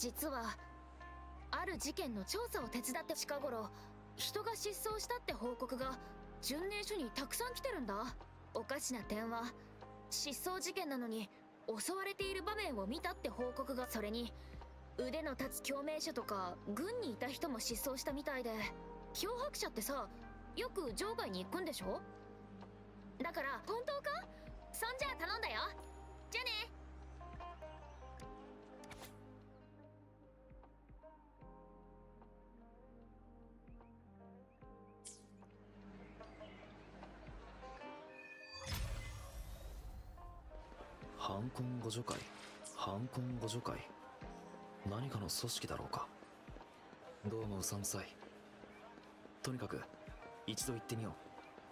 実はある事件の調査を手伝って近頃人が失踪したって報告が巡礼所にたくさん来てるんだ。おかしな点は失踪事件なのに襲われている場面を見たって報告が、それに腕の立つ共鳴者とか軍にいた人も失踪したみたいで、脅迫者ってさよく場外に行くんでしょ。だから本当か？そんじゃあ頼んだよ。じゃあね。 藩魂互助会、藩魂互助会、何かの組織だろうか。どうもうさんくさい。とにかく一度行ってみよう。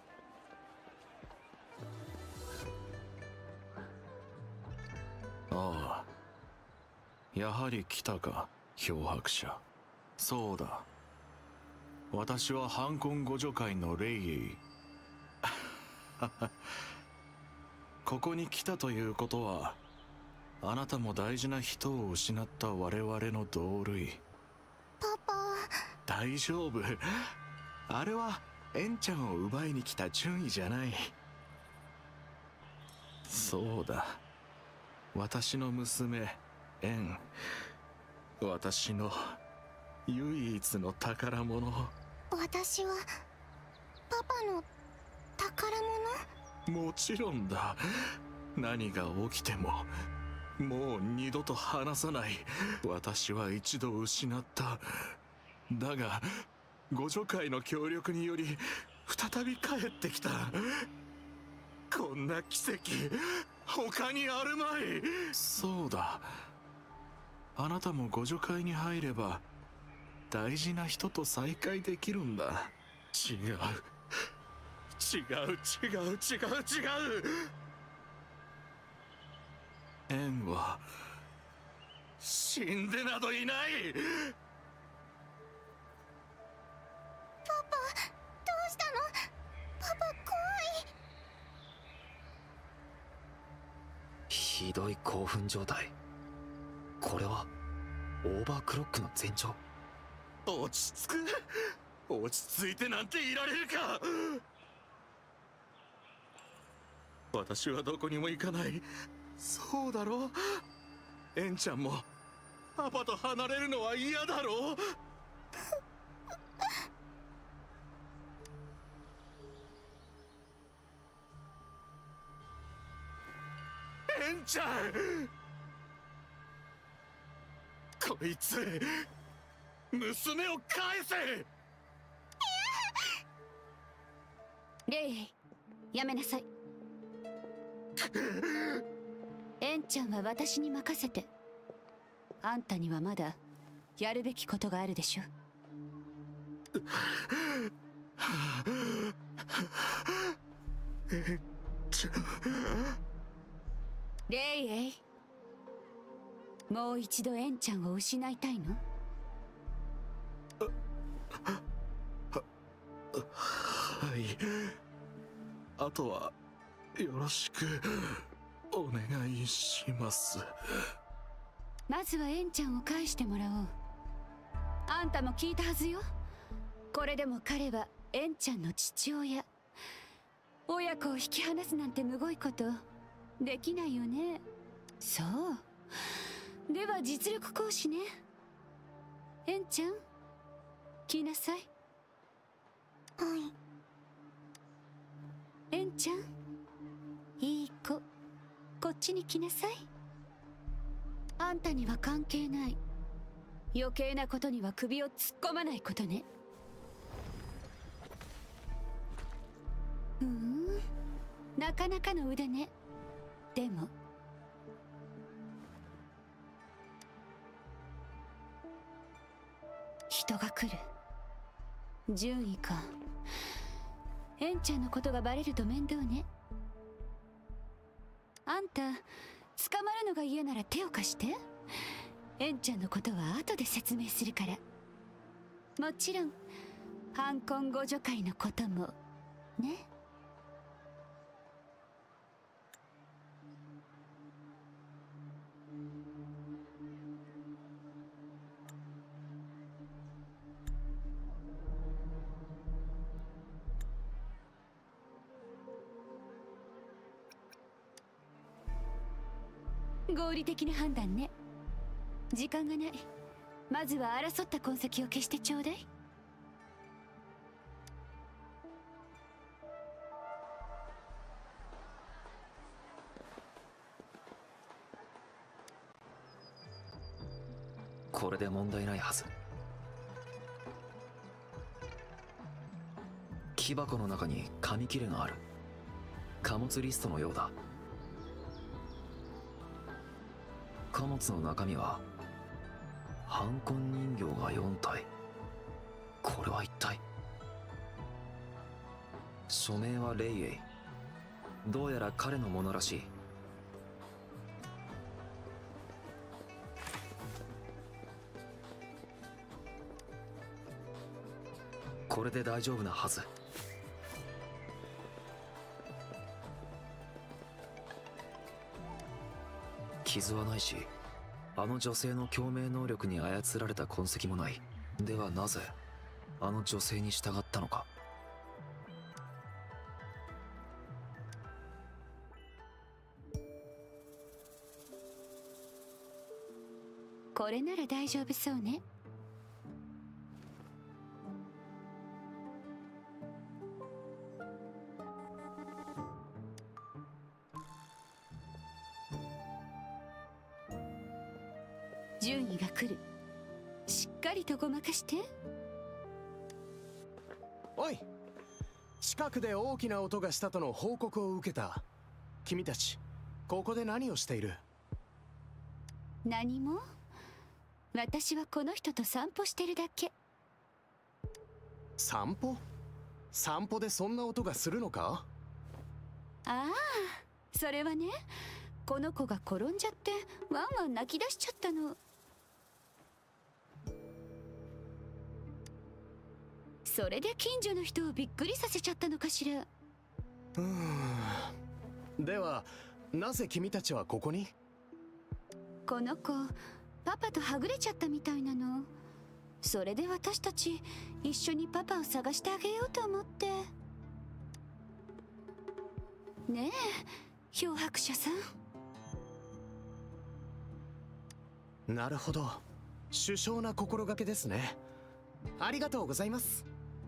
ああ、やはり来たか、漂白者。そうだ、私は藩魂互助会のレイエイ。ここに来たということは、あなたも大事な人を失った我々の同類。 パパ。 大丈夫。あれはエンちゃんを奪いに来た順位じゃない。そうだ、私の娘エン、私の唯一の宝物。 私はパパの宝物？ もちろんだ。何が起きてももう二度と離さない。私は一度失った。だが互助会の協力により再び帰ってきた。こんな奇跡他にあるまい。そうだ、あなたも互助会に入れば大事な人と再会できるんだ。違う違う違う違う違う。エンは死んでなどいない。 パパ、どうしたの？パパ、怖い。 ひどい興奮状態。これはオーバークロックの前兆。 落ち着く？落ち着いてなんていられるか。私はどこにも行かない。そうだろう。エンちゃんもパパと離れるのは嫌だろう。エンちゃん、こいつ娘を返せ。 レイ、やめなさい。エンちゃんは私に任せて。あんたにはまだやるべきことがあるでしょ。 エンちゃん。 レイエイ、もう一度エンちゃんを失いたいの？ はい、あとはよろしくお願いします。 まずはエンちゃんを返してもらおう。あんたも聞いたはずよ。これでも彼はエンちゃんの父親。親子を引き離すなんてむごいことできないよね。そう。では実力行使ね。エンちゃん、来なさい。 はい。 エンちゃん、いい子、こっちに来なさい。あんたには関係ない。余計なことには首を突っ込まないことね。なかなかの腕ね。でも人が来る。順位か。エンちゃんのことがバレると面倒ね。あんた捕まるのが嫌なら手を貸して。エンちゃんのことは後で説明するから。もちろん藩魂互助会のこともね。 合理的な判断ね。時間がない。まずは争った痕跡を消してちょうだい。 これで問題ないはず。木箱の中に紙切れがある。貨物リストのようだ。貨物の中身はハンコン人形が4体。これは一体。署名はレイエイ。どうやら彼のものらしい。これで大丈夫なはず。傷はないし、あの女性の共鳴能力に操られた痕跡もない。ではなぜあの女性に従ったのか。 これなら大丈夫そうね。順位が来る。しっかりとごまかして。 おい、近くで大きな音がしたとの報告を受けた。君たちここで何をしている？ 何も。私はこの人と散歩してるだけ。 散歩？散歩でそんな音がするのか？ ああ、それはね、この子が転んじゃってワンワン泣き出しちゃったの。それで近所の人をびっくりさせちゃったのかしら。 ではなぜ君たちはここに？ この子パパとはぐれちゃったみたいなの。それで私たち一緒にパパを探してあげようと思って。ねえ漂白者さん。なるほど、殊勝な心がけですね。ありがとうございます。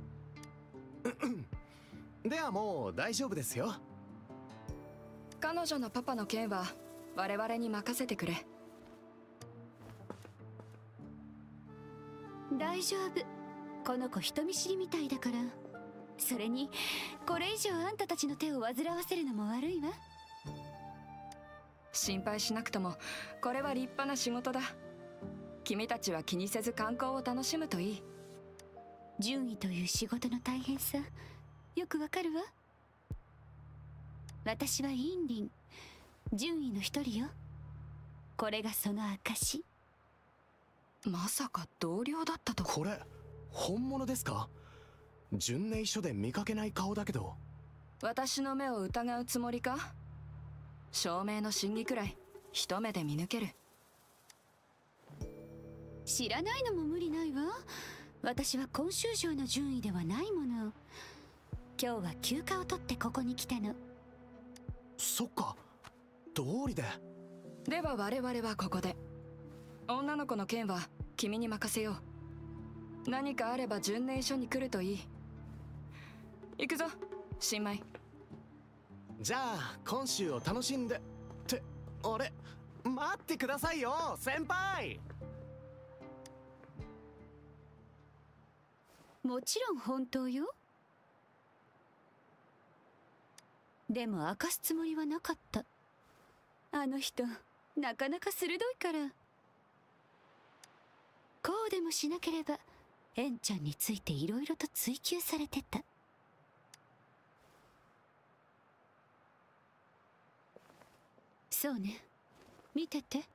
ではもう大丈夫ですよ。 彼女のパパの件は我々に任せてくれ。 大丈夫、この子人見知りみたいだから。それにこれ以上あんたたちの手を煩わせるのも悪いわ。 心配しなくともこれは立派な仕事だ。君たちは気にせず観光を楽しむといい。 順位という仕事の大変さよくわかるわ。私はインリン、順位の一人よ。これがその証。 まさか同僚だったと。 これ本物ですか？巡礼所で見かけない顔だけど。 私の目を疑うつもりか？照明の真偽くらい一目で見抜ける。 知らないのも無理ないわ。私は今週上の順位ではないもの。今日は休暇を取ってここに来たの。 そっか、道理で。 では我々はここで。女の子の件は君に任せよう。何かあれば巡礼所に来るといい。行くぞ新米。 じゃあ今週を楽しんで。ってあれ、待ってくださいよ先輩。 もちろん本当よ。でも明かすつもりはなかった。あの人なかなか鋭いから。こうでもしなければエンちゃんについていろいろと追求されてた。そうね、見てて。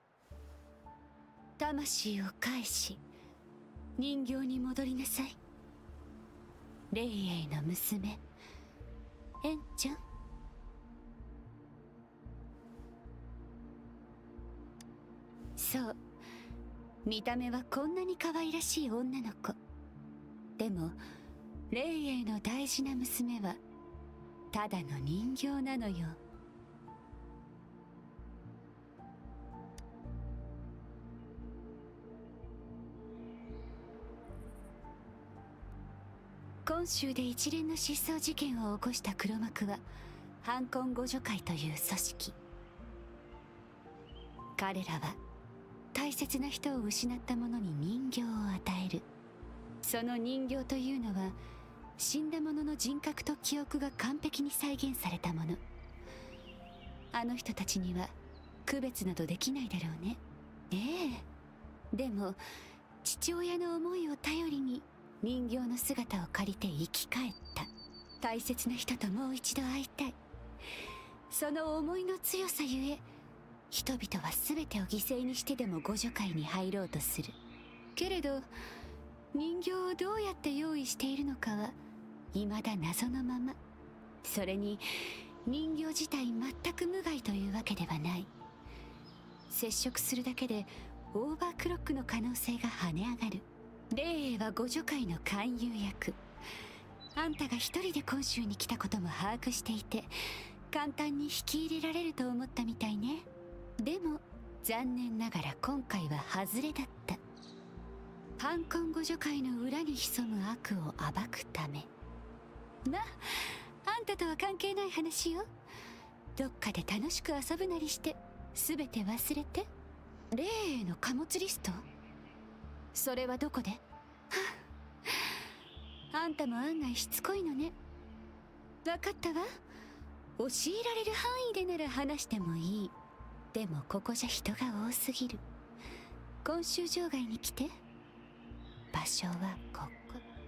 魂を返し人形に戻りなさい。レイエイの娘エンちゃん。そう、見た目はこんなに可愛らしい女の子。でもレイエイの大事な娘はただの人形なのよ。 本州で一連の失踪事件を起こした黒幕は反魂互助会という組織。彼らは大切な人を失った者に人形を与える。その人形というのは死んだ者の人格と記憶が完璧に再現されたもの。あの人たちには区別などできないだろうね。ええ。でも父親の思いを頼りに人形の姿を借りて生き返った。大切な人ともう一度会いたい。その思いの強さゆえ、人々は全てを犠牲にしてでも互助会に入ろうとする。けれど人形をどうやって用意しているのかは未だ謎のまま。それに人形自体全く無害というわけではない。接触するだけでオーバークロックの可能性が跳ね上がる。霊英は互助会の勧誘役。あんたが一人で今週に来たことも把握していて、簡単に引き入れられると思ったみたいね。でも残念ながら今回は外れだった。反魂互助会の裏に潜む悪を暴くため。まああんたとは関係ない話よ。どっかで楽しく遊ぶなりして全て忘れて。霊英の貨物リスト？それはどこで？はあ、あんたも案外しつこいのね。分かったわ。教えられる範囲でなら話してもいい。でもここじゃ人が多すぎる。今週場外に来て。場所はここ。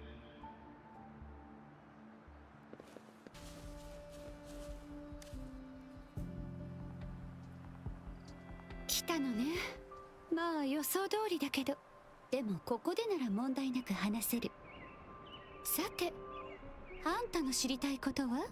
来たのね。まあ予想通りだけど、でもここでなら問題なく話せる。さて、あんたの知りたいことは？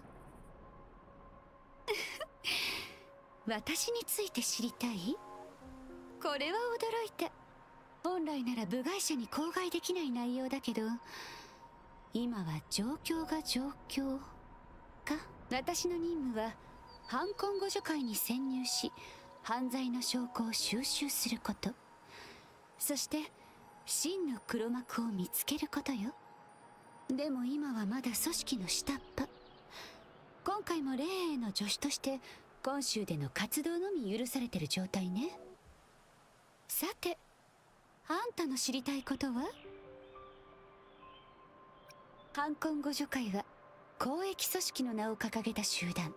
私について知りたい？これは驚いた。本来なら部外者に口外できない内容だけど、今は状況が状況か。私の任務は反魂互助会に潜入し、犯罪の証拠を収集すること。そして真の黒幕を見つけることよ。でも今はまだ組織の下っ端。今回も霊英の助手として今週での活動のみ許されてる状態ね。さて、あんたの知りたいことは？反魂互助会は公益組織の名を掲げた集団。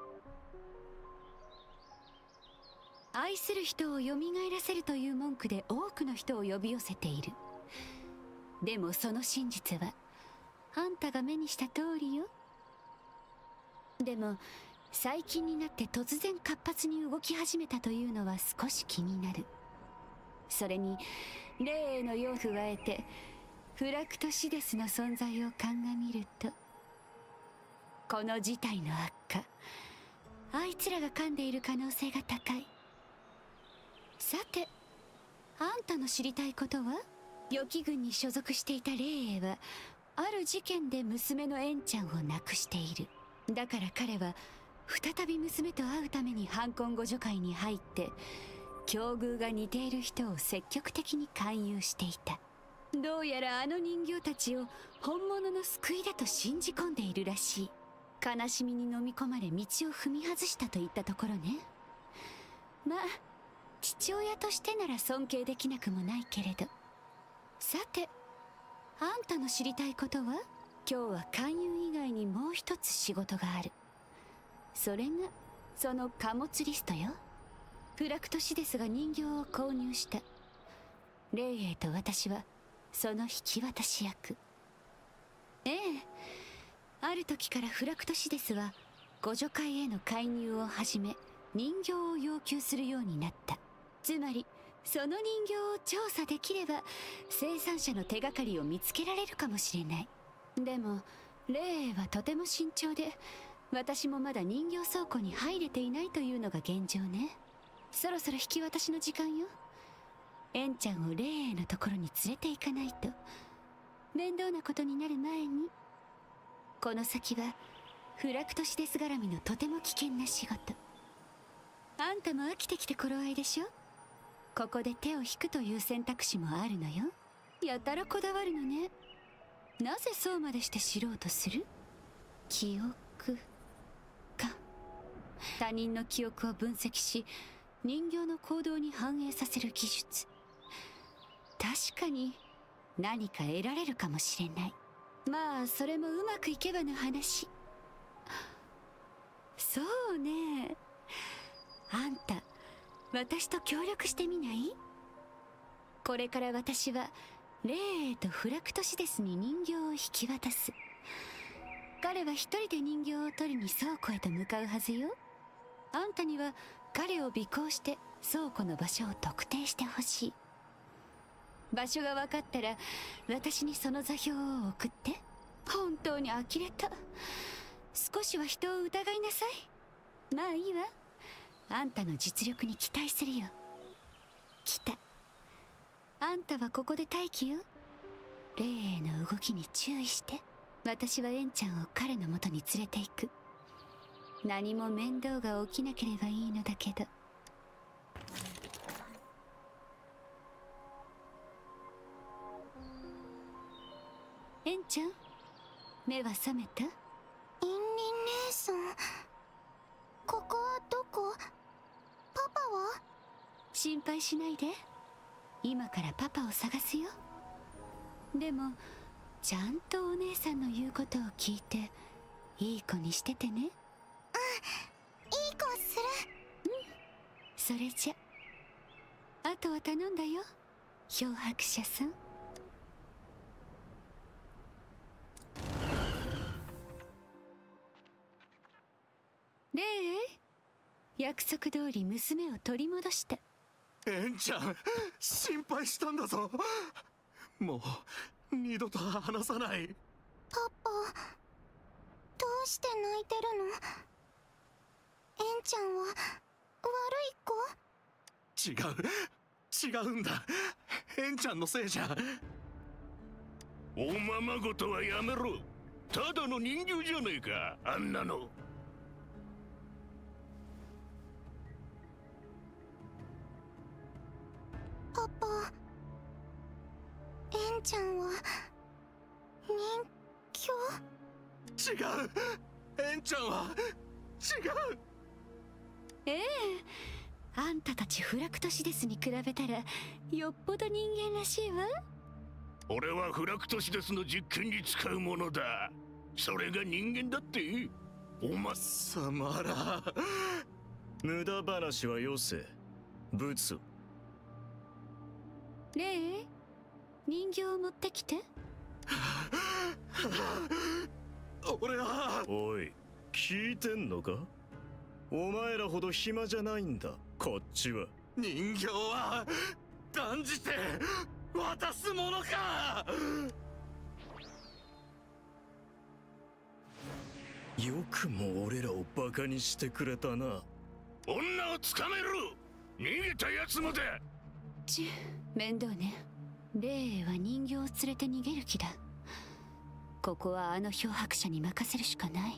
愛する人を蘇らせるという文句で多くの人を呼び寄せている。でもその真実はあんたが目にした通りよ。でも最近になって突然活発に動き始めたというのは少し気になる。それに霊英の世を加えてフラクトシデスの存在を鑑みると、この事態の悪化、あいつらが噛んでいる可能性が高い。さて、あんたの知りたいことは？予期軍に所属していた霊英はある事件で娘のエンちゃんを亡くしている。だから彼は再び娘と会うために反魂互助会に入って、境遇が似ている人を積極的に勧誘していた。どうやらあの人形たちを本物の救いだと信じ込んでいるらしい。悲しみに飲み込まれ道を踏み外したといったところね。まあ父親としてなら尊敬できなくもないけれど。さて、あんたの知りたいことは？今日は勧誘以外にもう一つ仕事がある。それがその貨物リストよ。フラクトシデスが人形を購入した。霊英と私はその引き渡し役。ええ、ある時からフラクトシデスは互助会への介入をはじめ人形を要求するようになった。つまりその人形を調査できれば生産者の手がかりを見つけられるかもしれない。でも霊英はとても慎重で、私もまだ人形倉庫に入れていないというのが現状ね。そろそろ引き渡しの時間よ。エンちゃんを霊英のところに連れて行かないと面倒なことになる前に。この先はフラクトシデス絡みのとても危険な仕事。あんたも飽きてきて頃合いでしょ。ここで手を引くという選択肢もあるのよ。やたらこだわるのね。 なぜそうまでして知ろうとする？記憶か。他人の記憶を分析し人形の行動に反映させる技術。確かに何か得られるかもしれない。まあそれもうまくいけばの話。そうね、あんた私と協力してみない？これから私はレイとフラクトシデスに人形を引き渡す。彼は一人で人形を取りに倉庫へと向かうはずよ。あんたには彼を尾行して倉庫の場所を特定してほしい。場所が分かったら私にその座標を送って。本当に呆れた。少しは人を疑いなさい。まあいいわ、あんたの実力に期待するよ。来た。あんたはここで待機よ。レイへの動きに注意して。私はエンちゃんを彼の元に連れて行く。何も面倒が起きなければいいのだけど。エンちゃん、目は覚めた？ インリ姉さん、ここはどこ？パパは？ 心配しないで。今からパパを探すよ。でもちゃんとお姉さんの言うことを聞いていい子にしててね。うん、いい子する。 それじゃあとは頼んだよ、漂白者さん。レイ、約束通り娘を取り戻した。 エンちゃん、心配したんだぞ。もう二度と話さない。 パパ、どうして泣いてるの？エンちゃんは悪い子？ 違うんだ。エンちゃんのせいじゃ。 おままごとはやめろ。ただの人形じゃねえか、あんなの。 パパ、エンちゃんは人形？ 違う。エンちゃんは違う。 ええ、あんたたちフラクトシデスに比べたらよっぽど人間らしいわ。 俺はフラクトシデスの実験に使うものだ。それが人間だって？おまサマラ、 無駄話はよせ。ブツ。 レイ、人形を持ってきて。 俺は。 おい、聞いてんのか？お前らほど暇じゃないんだ、こっちは。 人形は断じて渡すものか。 よくも俺らをバカにしてくれたな。 女を捕めろ。逃げたやつもだ。 面倒ね。レイは人形を連れて逃げる気だ。ここはあの漂白者に任せるしかない。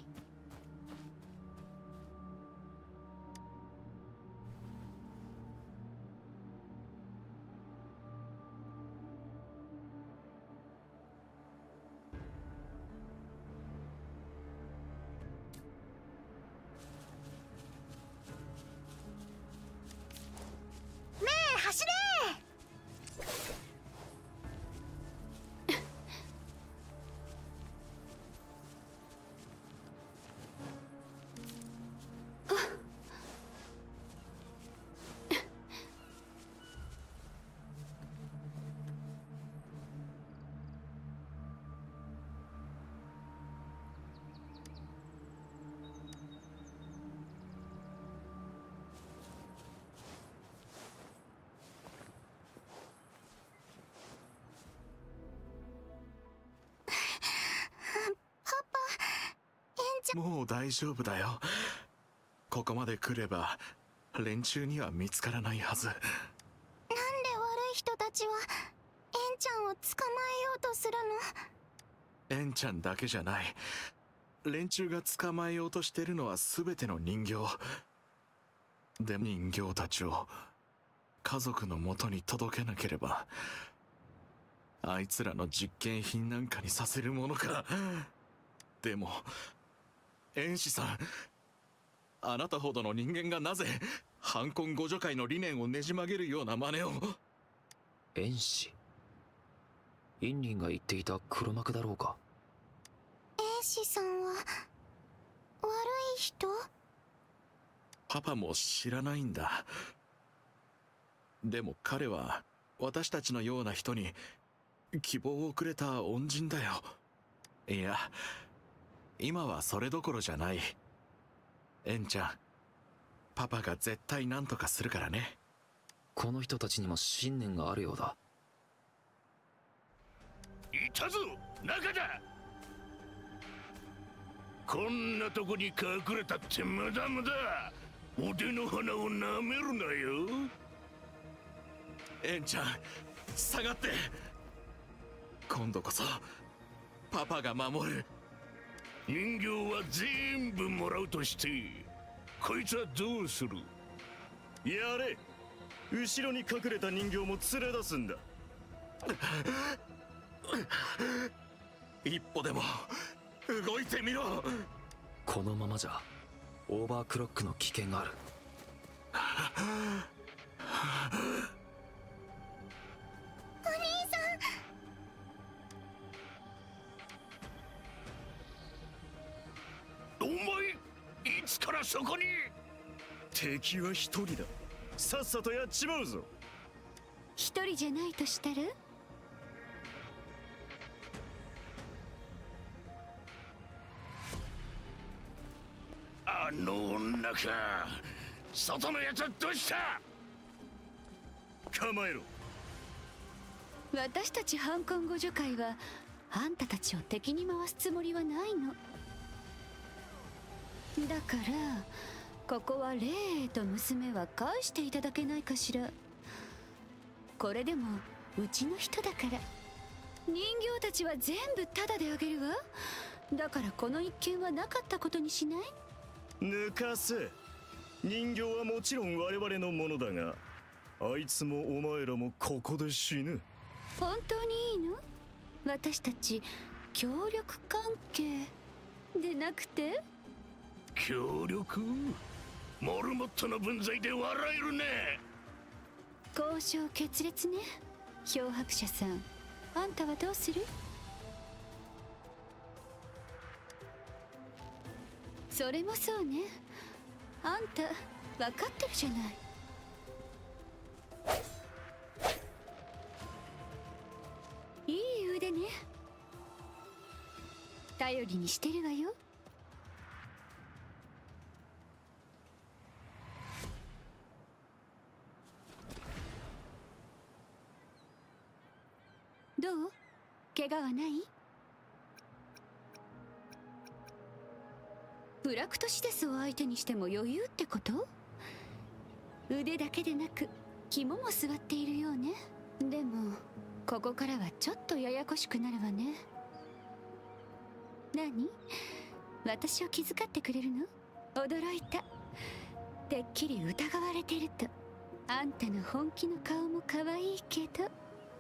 走れ！ もう大丈夫だよ。ここまで来れば連中には見つからないはず。 なんで悪い人たちはエンちゃんを捕まえようとするの？ エンちゃんだけじゃない。連中が捕まえようとしてるのは全ての人形。でも人形たちを家族の元に届けなければあいつらの実験品なんかにさせるものか。でも遠視さん、あなたほどの人間がなぜ反婚互助会の理念をねじ曲げるような真似を。 遠視、インリンが言っていた黒幕だろうか。 エンシさんは悪い人？ パパも知らないんだ。でも彼は私たちのような人に希望をくれた恩人だよ。いや、今はそれどころじゃない。エンちゃん、パパが絶対何とかするからね。 この人たちにも信念があるようだ。 いたぞ、中だ。こんなとこに隠れたって無駄無駄。腕の鼻を舐めるなよ。 エンちゃん、下がって。今度こそパパが守る。 人形は全部もらうとして、こいつはどうする？ やれ。後ろに隠れた人形も連れ出すんだ。 一歩でも動いてみろ。 このままじゃオーバークロックの危険がある。 お兄さん。お前、いつからそこに？ 敵は一人だ。さっさとやっちまうぞ。 一人じゃないとしたら？ あの女か。外のやつはどうした？ 構えろ。 私たち反婚互助会はあんたたちを敵に回すつもりはないの。だからここはレイと娘は返していただけないかしら。これでもうちの人だから。人形たちは全部タダであげるわ。だからこの一件はなかったことにしない？ 抜かせ。人形はもちろん我々のものだが、あいつもお前らもここで死ぬ。 本当にいいの？私たち協力関係でなくて？ 協力？モルモットの分際で笑えるね。 交渉決裂ね。漂白者さん、あんたはどうする？それもそうね。あんた分かってるじゃない。いい腕ね。頼りにしてるわよ。どう？怪我はない？ブラクトシデスを相手にしても余裕ってこと？腕だけでなく肝も据わっているようね。でもここからはちょっとややこしくなるわね。何？私を気遣ってくれるの？驚いた。てっきり疑われてると。あんたの本気の顔も可愛いけど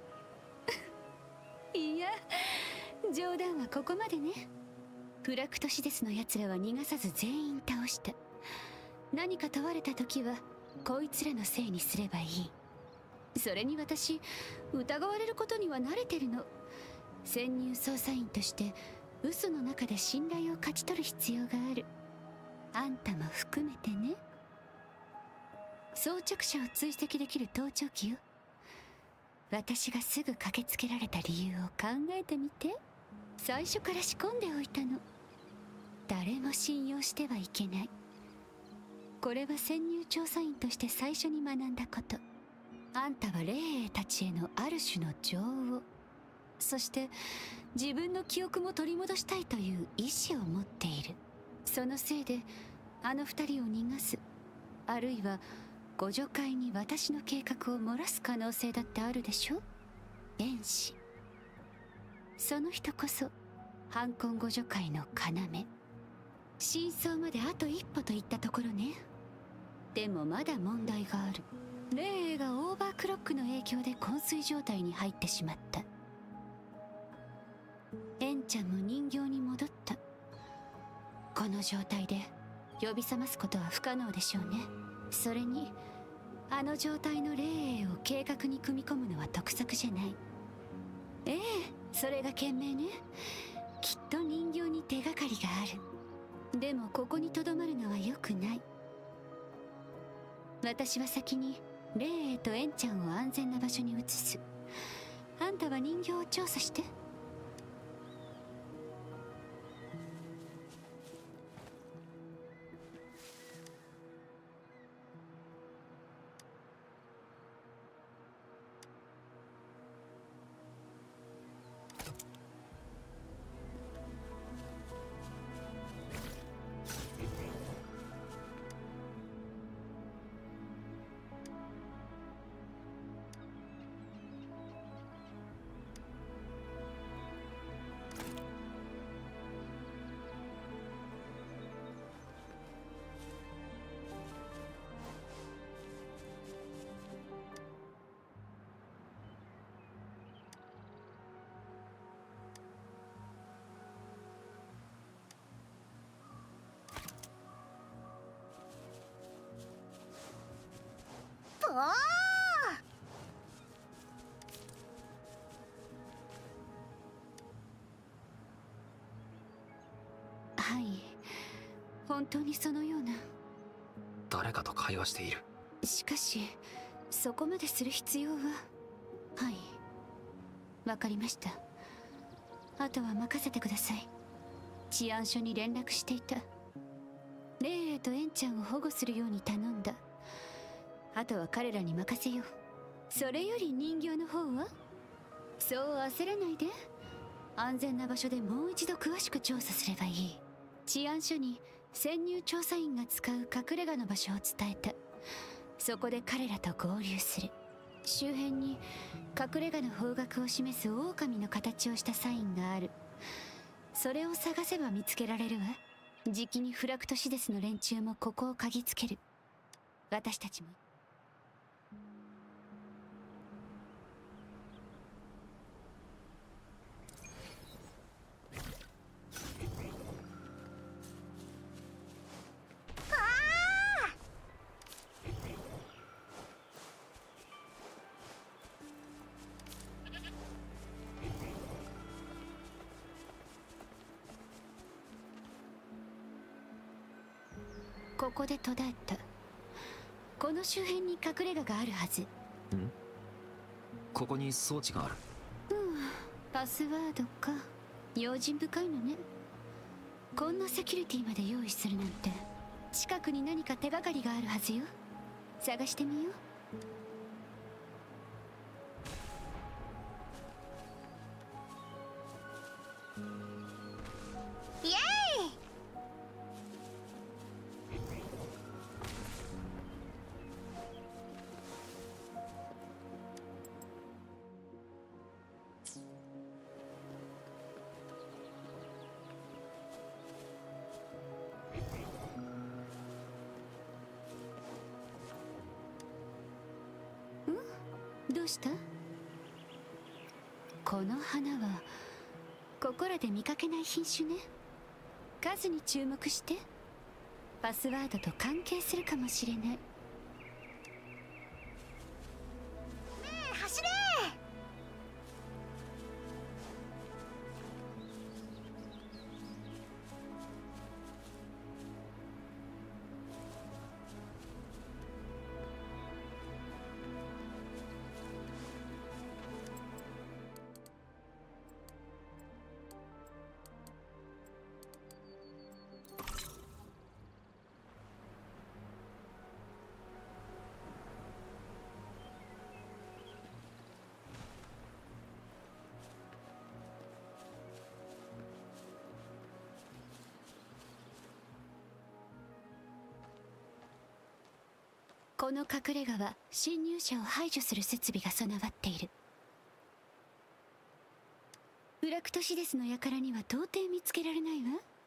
いや、冗談はここまでね。フラクトシデスの奴らは逃がさず全員倒した。何か問われた時はこいつらのせいにすればいい。それに私、疑われることには慣れてるの。潜入捜査員として嘘の中で信頼を勝ち取る必要がある。あんたも含めてね。装着者を追跡できる盗聴器よ。私がすぐ駆けつけられた理由を考えてみて。最初から仕込んでおいたの。誰も信用してはいけない。これは潜入調査員として最初に学んだこと。あんたは霊霊たちへのある種の情を、そして自分の記憶も取り戻したいという意志を持っている。そのせいであの二人を逃がす、あるいは互助会に私の計画を漏らす可能性だってあるでしょ。遠視、その人こそ反婚互助会の要。真相まであと一歩といったところね。でもまだ問題がある。霊がオーバークロックの影響で昏睡状態に入ってしまった。 この状態で呼び覚ますことは不可能でしょうね。それにあの状態の霊影を計画に組み込むのは得策じゃない。ええ、それが賢明ね。きっと人形に手がかりがある。でもここにとどまるのは良くない。私は先に霊影とエンちゃんを安全な場所に移す。あんたは人形を調査して。 おー、 はい、本当にそのような。 誰かと会話している。 しかしそこまでする必要は。はい、わかりました。あとは任せてください。治安署に連絡していた。霊影とエンちゃんを保護するように頼んだ。あとは彼らに任せよう。それより人形の方はそう焦らないで。安全な場所でもう一度詳しく調査すればいい。治安署に潜入調査員が使う隠れ家の場所を伝えた。そこで彼らと合流する。周辺に隠れ家の方角を示す狼の形をしたサインがある。それを探せば見つけられるわ。じきにフラクトシデスの連中もここを嗅ぎつける。私たちも。ここで途絶えた。この周辺に隠れ家があるはず。 ここに装置がある。 パスワードか。用心深いのね。こんなセキュリティまで用意するなんて。近くに何か手がかりがあるはずよ。探してみよう。 イエーイ。 どうした？この花はここらで見かけない品種ね。数に注目して。パスワードと関係するかもしれない。 ねえ、走れこの隠れ家は侵入者を排除する設備が備わっている。フラクトシデスの輩には到底見つけられないわ。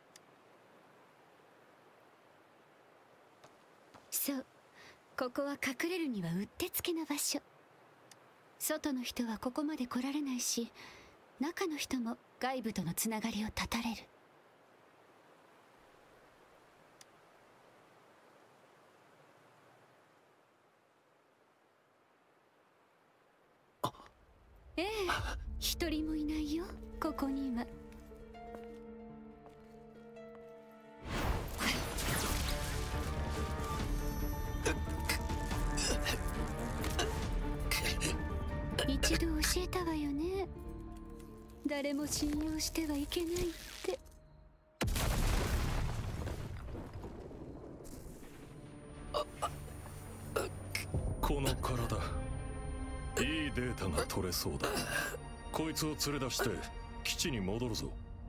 そう、ここは隠れるにはうってつけの場所。外の人はここまで来られないし、中の人も外部とのつながりを断たれる。 ええ、一人もいないよ、ここには。一度教えたわよね。誰も信用してはいけないって。 この体、いいデータが取れそうだ。こいつを連れ出して基地に戻るぞ。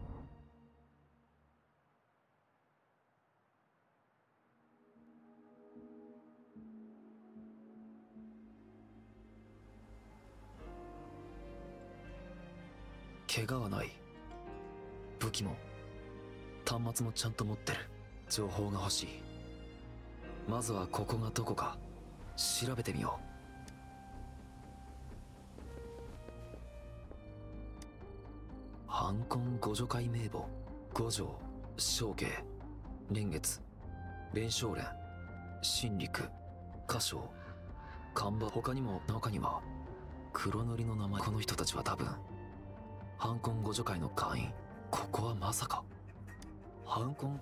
怪我はない。武器も端末もちゃんと持ってる。情報が欲しい。まずはここがどこか調べてみよう。藩根互助会名簿、五条、象形、蓮月、弁償連、新陸、歌唱、看板、他にも中には黒塗りの名前。この人たちは多分藩根互助会の会員。ここはまさか藩根。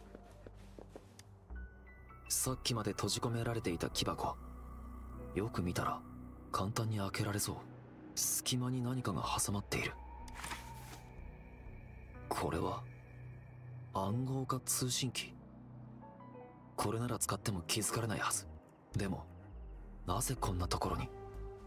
さっきまで閉じ込められていた木箱、よく見たら簡単に開けられそう。隙間に何かが挟まっている。これは暗号化通信機。これなら使っても気づかれないはず。でもなぜこんなところに。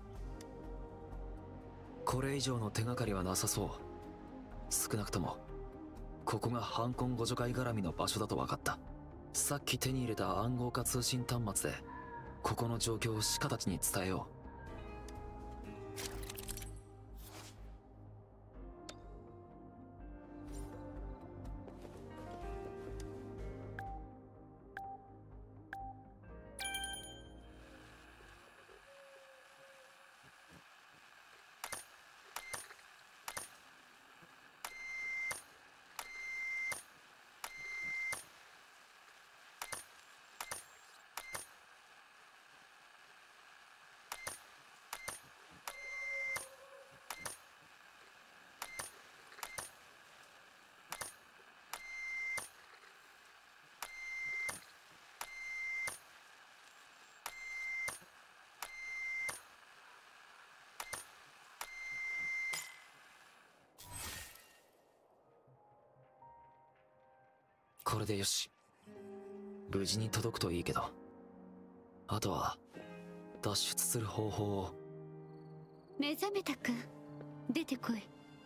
これ以上の手がかりはなさそう。少なくともここが藩根互助会絡みの場所だと分かった。さっき手に入れた暗号化通信端末でここの状況をシカたちに伝えよう。これでよし。無事に届くといいけど、あとは脱出する方法を。 目覚めたか、出てこい。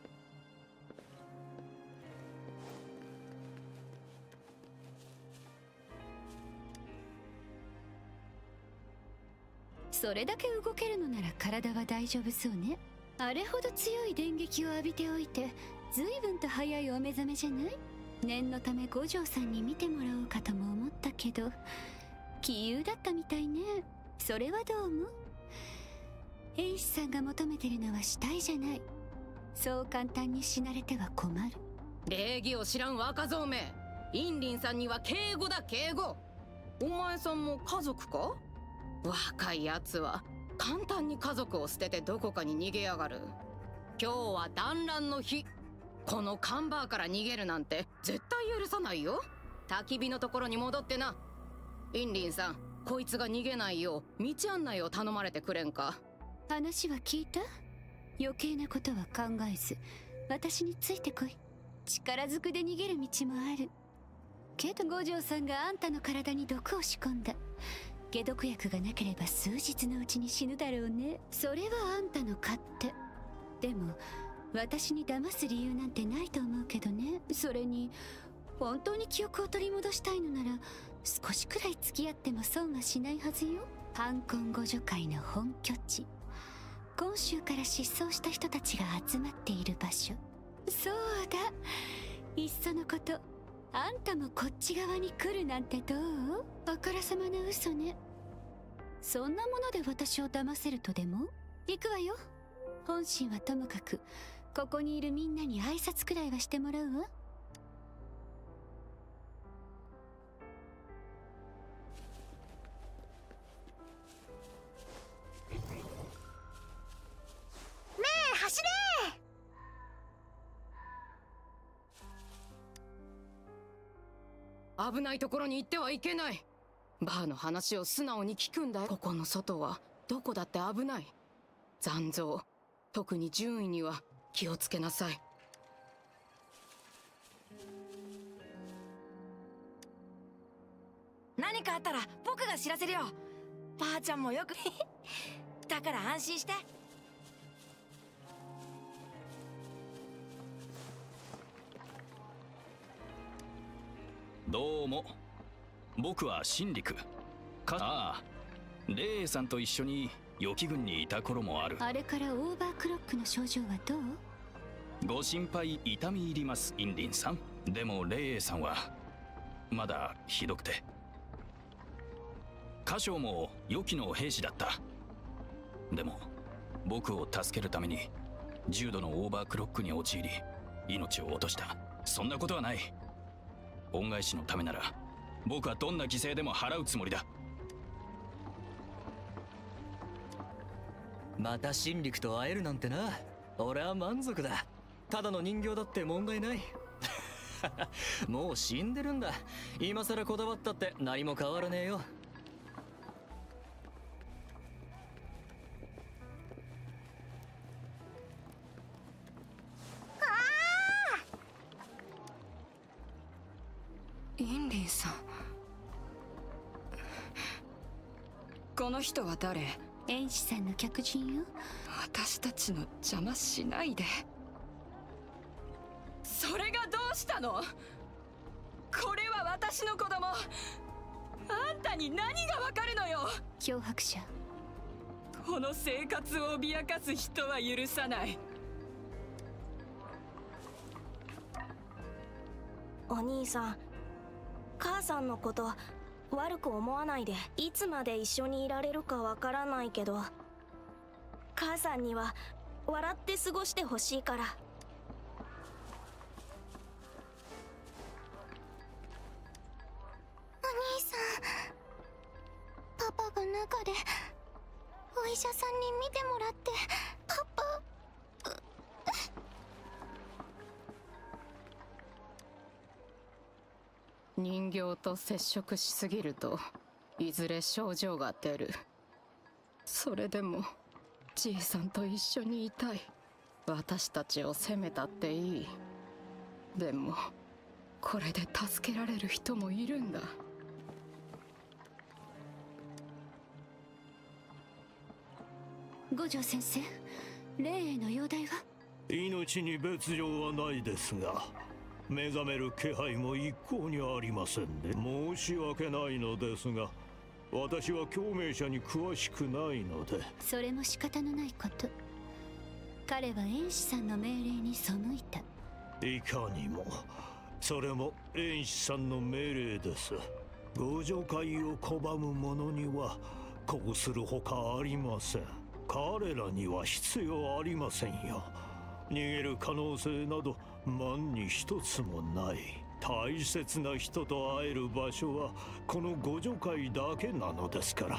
それだけ動けるのなら体は大丈夫そうね。あれほど強い電撃を浴びておいて随分と早いお目覚めじゃない？念のため五条さんに見てもらおうかとも思ったけど、杞憂だったみたいね。それはどう思う？兵士さんが求めてるのは死体じゃない。そう簡単に死なれては困る。 礼儀を知らん若造め。インリンさんには敬語だ、敬語。お前さんも家族か？若いやつは簡単に家族を捨ててどこかに逃げやがる。今日は団らんの日。このカンバーから逃げるなんて絶対許さないよ。焚き火のところに戻ってな。インリンさん、こいつが逃げないよう道案内を頼まれてくれんか。 話は聞いた？余計なことは考えず私についてこい。力ずくで逃げる道もあるけど、五条さんがあんたの体に毒を仕込んだ。解毒薬がなければ数日のうちに死ぬだろうね。それはあんたの勝手。でも私に騙す理由なんてないと思うけどね。それに本当に記憶を取り戻したいのなら少しくらい付き合っても損はしないはずよ。藩根互助会の本拠地、今週から失踪した人たちが集まっている場所。そうだ、いっそのことあんたもこっち側に来るなんてどう？あからさまな嘘ね。そんなもので私を騙せるとでも？行くわよ。本心はともかくここにいるみんなに挨拶くらいはしてもらうわ。 目走危ないところに行ってはいけない。バーの話を素直に聞くんだよ。ここの外はどこだって危ない。残像、特に順位には気をつけなさい。 何かあったら僕が知らせるよ。ばあちゃんもよくだから安心して。 どうも、僕は新陸レイさんと一緒に予期軍にいた頃もある。 あれからオーバークロックの症状はどう？ ご心配痛み入ります、インリンさん。でもレイさんはまだひどくて、カショウも予期の兵士だった。でも僕を助けるために重度のオーバークロックに陥り命を落とした。そんなことはない。恩返しのためなら僕はどんな犠牲でも払うつもりだ。 また新陸と会えるなんてな。俺は満足だ。ただの人形だって問題ない。もう死んでるんだ。今さらこだわったって何も変わらねえよ。 インリンさん、この人は誰？ 遠視さんの客人よ。 私たちの邪魔しないで。それがどうしたの？これは私の子供。あんたに何がわかるのよ。 脅迫者。 この生活を脅かす人は許さない。 お兄さん、母さんのこと悪く思わないで。いつまで一緒にいられるかわからないけど、母さんには笑って過ごしてほしいから。 お兄さん、パパが中でお医者さんに見てもらって、パパ人形と接触しすぎるといずれ症状が出る。それでもじいさんと一緒にいたい。私たちを責めたっていい。でもこれで助けられる人もいるんだ。 五条先生、霊への容体は？ 命に別状はないですが、目覚める気配も一向にありませんね。申し訳ないのですが、私は共鳴者に詳しくないので。 それも仕方のないこと。彼は遠視さんの命令に背いた。 いかにも、それも遠視さんの命令です。互助会を拒む者にはこうするほかありません。彼らには必要ありませんよ。逃げる可能性など万に一つもない。大切な人と会える場所はこの互助会だけなのですから。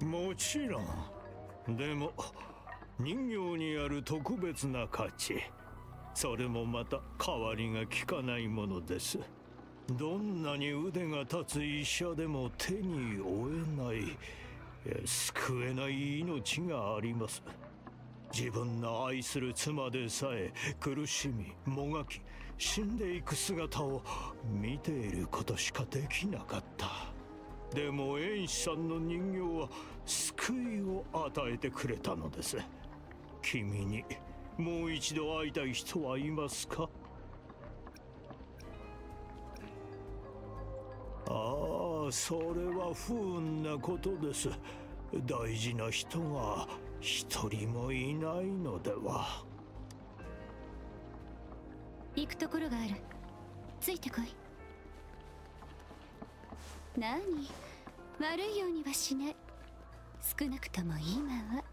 もちろん。でも人形にある特別な価値、それもまた代わりが利かないものです。どんなに腕が立つ医者でも手に負えない、救えない命があります。自分の愛する妻でさえ苦しみもがき死んでいく姿を見ていることしかできなかった。でも遠視さんの人形は救いを与えてくれたのです。君にもう一度会いたい人はいますか？ああ、それは不運なことです。大事な人が一人もいないのでは。 行くところがある。ついてこい。何、悪いようにはしない。少なくとも今は。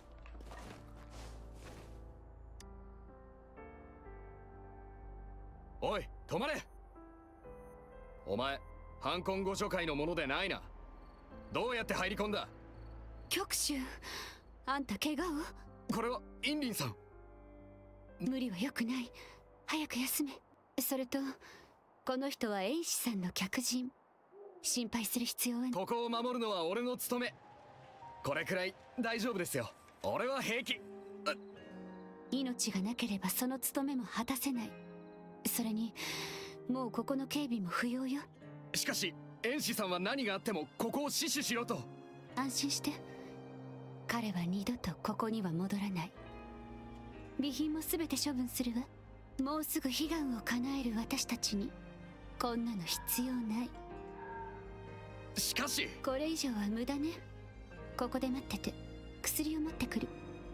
おい、止まれ。お前反魂互助会のものでないな。どうやって入り込んだ？ 局主、あんた怪我を？ これはインリンさん。 無理は良くない。早く休め。それとこの人は遠視さんの客人。心配する必要はない。 ここを守るのは俺の務め。これくらい大丈夫ですよ。俺は平気。 命がなければその務めも果たせない。それにもうここの警備も不要よ。 しかし遠視さんは何があってもここを死守しろと。 安心して、彼は二度とここには戻らない。備品も全て処分するわ。もうすぐ悲願を叶える私たちにこんなの必要ない。 しかしこれ以上は無駄ね。ここで待ってて、薬を持ってくる。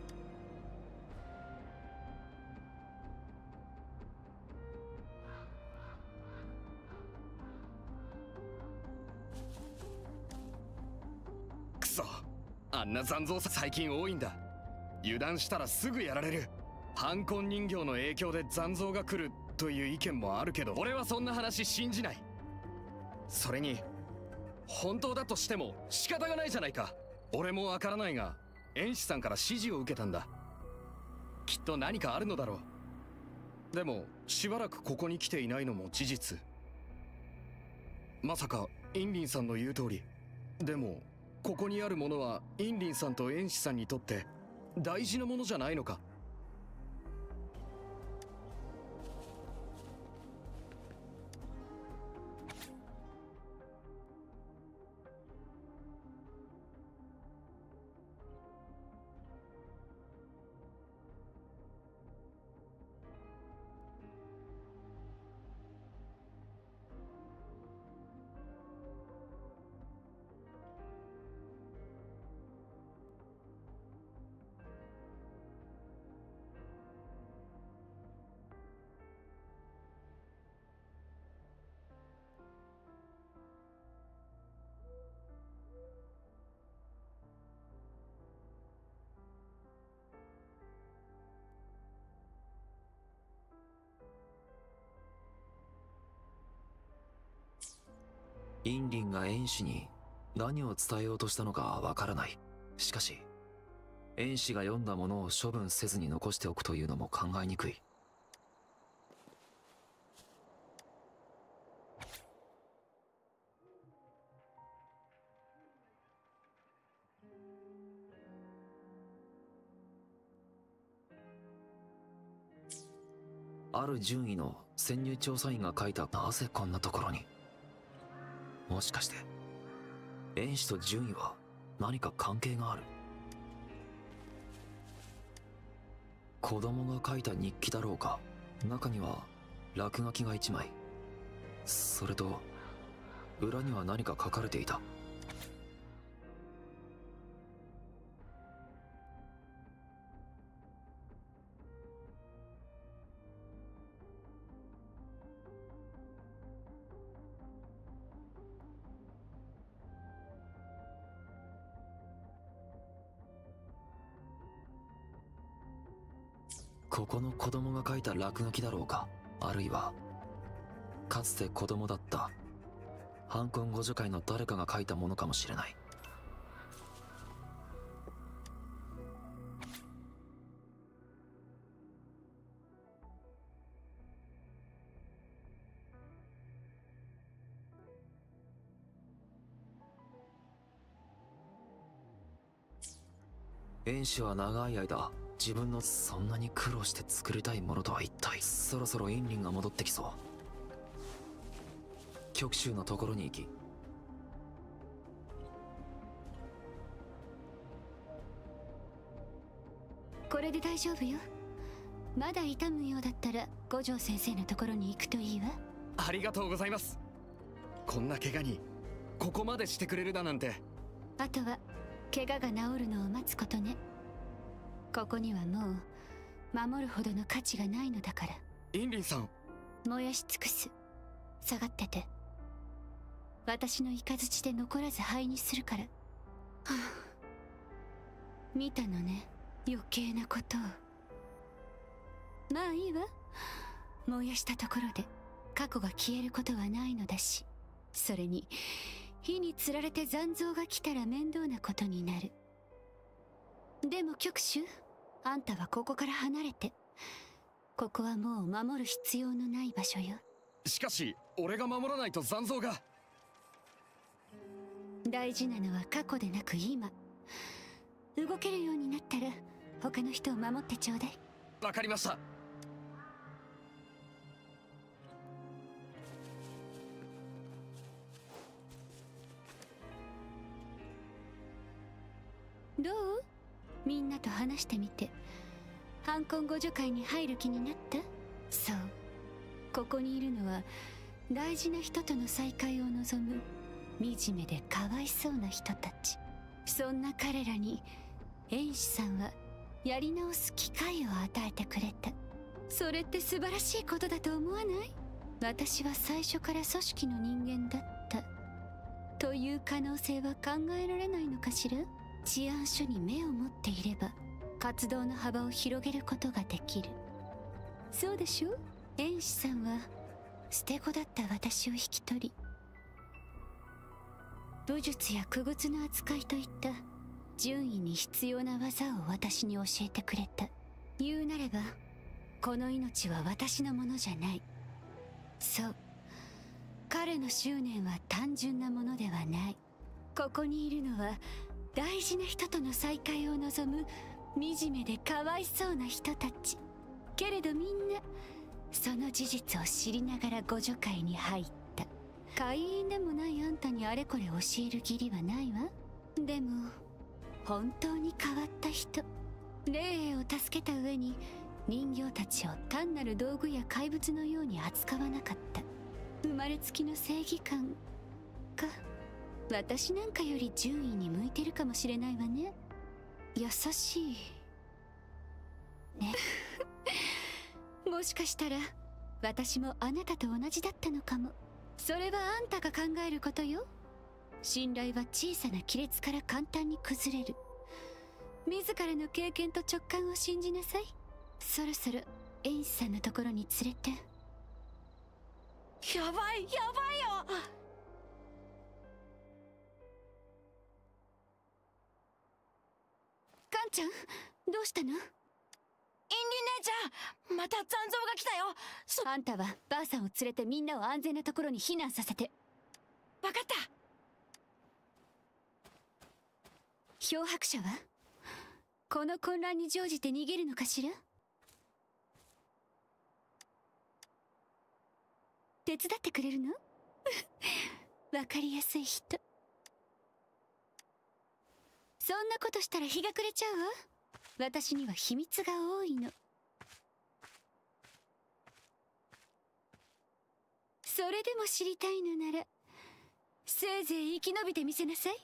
くそ、あんな残像さ最近多いんだ。油断したらすぐやられる。反魂人形の影響で残像が来るという意見もあるけど、俺はそんな話信じない。それに本当だとしても仕方がないじゃないか。俺もわからないが遠視さんから指示を受けたんだ。きっと何かあるのだろう。でもしばらくここに来ていないのも事実。まさかインリンさんの言う通り。でもここにあるものはインリンさんと遠視さんにとって大事なものじゃないのか。 インリンが遠視に何を伝えようとしたのかわからない。しかし遠視が読んだものを処分せずに残しておくというのも考えにくい。ある順位の潜入調査員が書いた。なぜこんなところに。もしかして遠視と順位は何か関係がある。子供が書いた日記だろうか。中には落書きが1枚、それと裏には何か書かれていた。ここの子供が書いた落書きだろうか。あるいはかつて子供だった反魂互助会の誰かが書いたものかもしれない。遠視は長い間自分のそんなに苦労して作りたいものとは一体。そろそろインリンが戻ってきそう。極州のところに行き、 これで大丈夫よ。まだ痛むようだったら五条先生のところに行くといいわ。 ありがとうございます。こんな怪我にここまでしてくれるだなんて。 あとは怪我が治るのを待つことね。ここにはもう守るほどの価値がないのだから。 インリンさん、 燃やし尽くす。下がってて。私の雷で残らず灰にするから。はあ、見たのね、余計なことを。まあいいわ。燃やしたところで過去が消えることはないのだし。それに火につられて残像が来たら面倒なことになる。でも極主、あんたはここから離れて。ここはもう守る必要のない場所よ。 しかし俺が守らないと残像が。 大事なのは過去でなく今。動けるようになったら他の人を守ってちょうだい。 わかりました。 どう？みんなと話してみて反魂互助会に入る気になった？そう、ここにいるのは大事な人との再会を望む惨めでかわいそうな人たち。そんな彼らに縁師さんはやり直す機会を与えてくれた。それって素晴らしいことだと思わない？私は最初から組織の人間だったという可能性は考えられないのかしら？治安署に目を持っていれば活動の幅を広げることができる。そうでしょ？縁師さんは捨て子だった私を引き取り、武術や傀儡の扱いといった順位に必要な技を私に教えてくれた。言うなればこの命は私のものじゃない。そう、彼の執念は単純なものではない。ここにいるのは大事な人との再会を望む惨めでかわいそうな人たち。けれどみんなその事実を知りながら互助会に入った。会員でもないあんたにあれこれ教える義理はないわ。でも本当に変わった人、霊を助けた上に人形たちを単なる道具や怪物のように扱わなかった。生まれつきの正義感か。私なんかより順位に向いてるかもしれないわね。優しいね。もしかしたら私もあなたと同じだったのかも。それはあんたが考えることよ。信頼は小さな亀裂から簡単に崩れる。自らの経験と直感を信じなさい。そろそろ縁師さんのところに連れて。 やばいやばいよ。 カンちゃん、どうしたの？インリ姉ちゃん、また残像が来たよ。 あんたはばあさんを連れてみんなを安全なところに避難させて。 わかった。 漂白者はこの混乱に乗じて逃げるのかしら？手伝ってくれるの？わかりやすい人。そんなことしたら日が暮れちゃうわ。私には秘密が多いの。それでも知りたいのならせいぜい生き延びてみせなさい。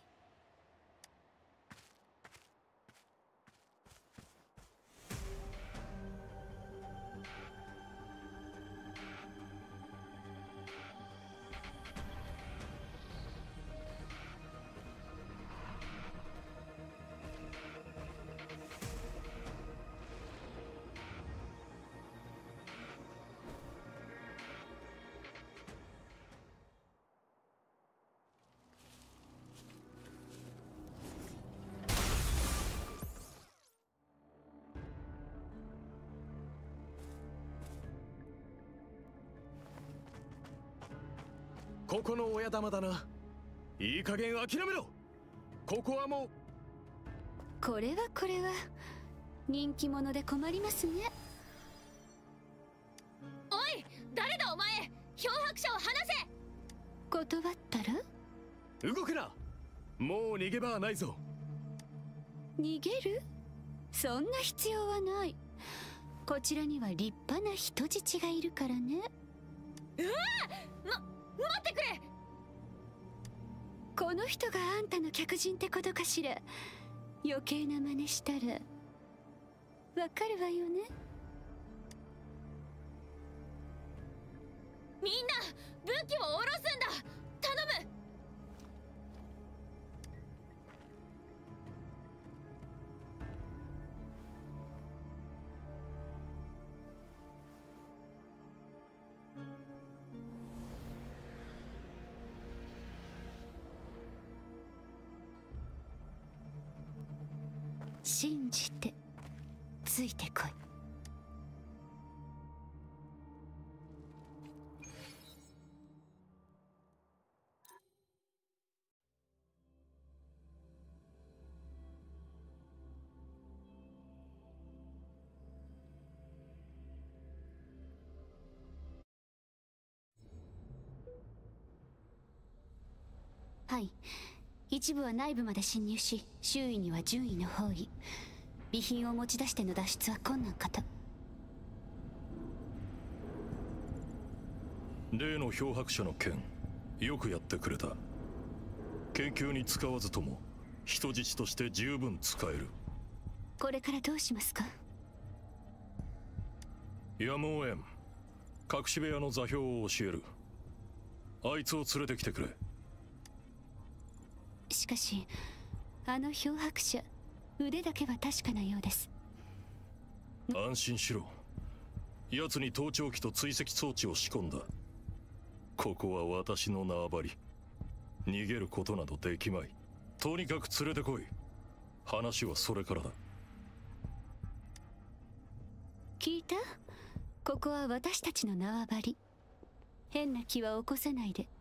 ここの親玉だな。いい加減諦めろ。ここはもう。これは人気者で困りますね。 おい、誰だお前。漂白者を離せ。 断ったら動くな。もう逃げ場はないぞ。 逃げる？そんな必要はない。こちらには立派な人質がいるからね。 待ってくれ。 この人があんたの客人ってことかしら。余計な真似したらわかるわよね。 みんな武器を下ろすんだ。頼む。 信じてついてこい。 はい。一部は内部まで侵入し、周囲には順位の包囲。備品を持ち出しての脱出は困難かと。 例の漂白者の件、よくやってくれた。研究に使わずとも人質として十分使える。 これからどうしますか？ やむをえん。隠し部屋の座標を教える。あいつを連れてきてくれ。 しかしあの漂白者、腕だけは確かなようです。 安心しろ。奴に盗聴器と追跡装置を仕込んだ。ここは私の縄張り。逃げることなどできまい。とにかく連れてこい。話はそれからだ。 聞いた？ここは私たちの縄張り。変な気は起こさないで。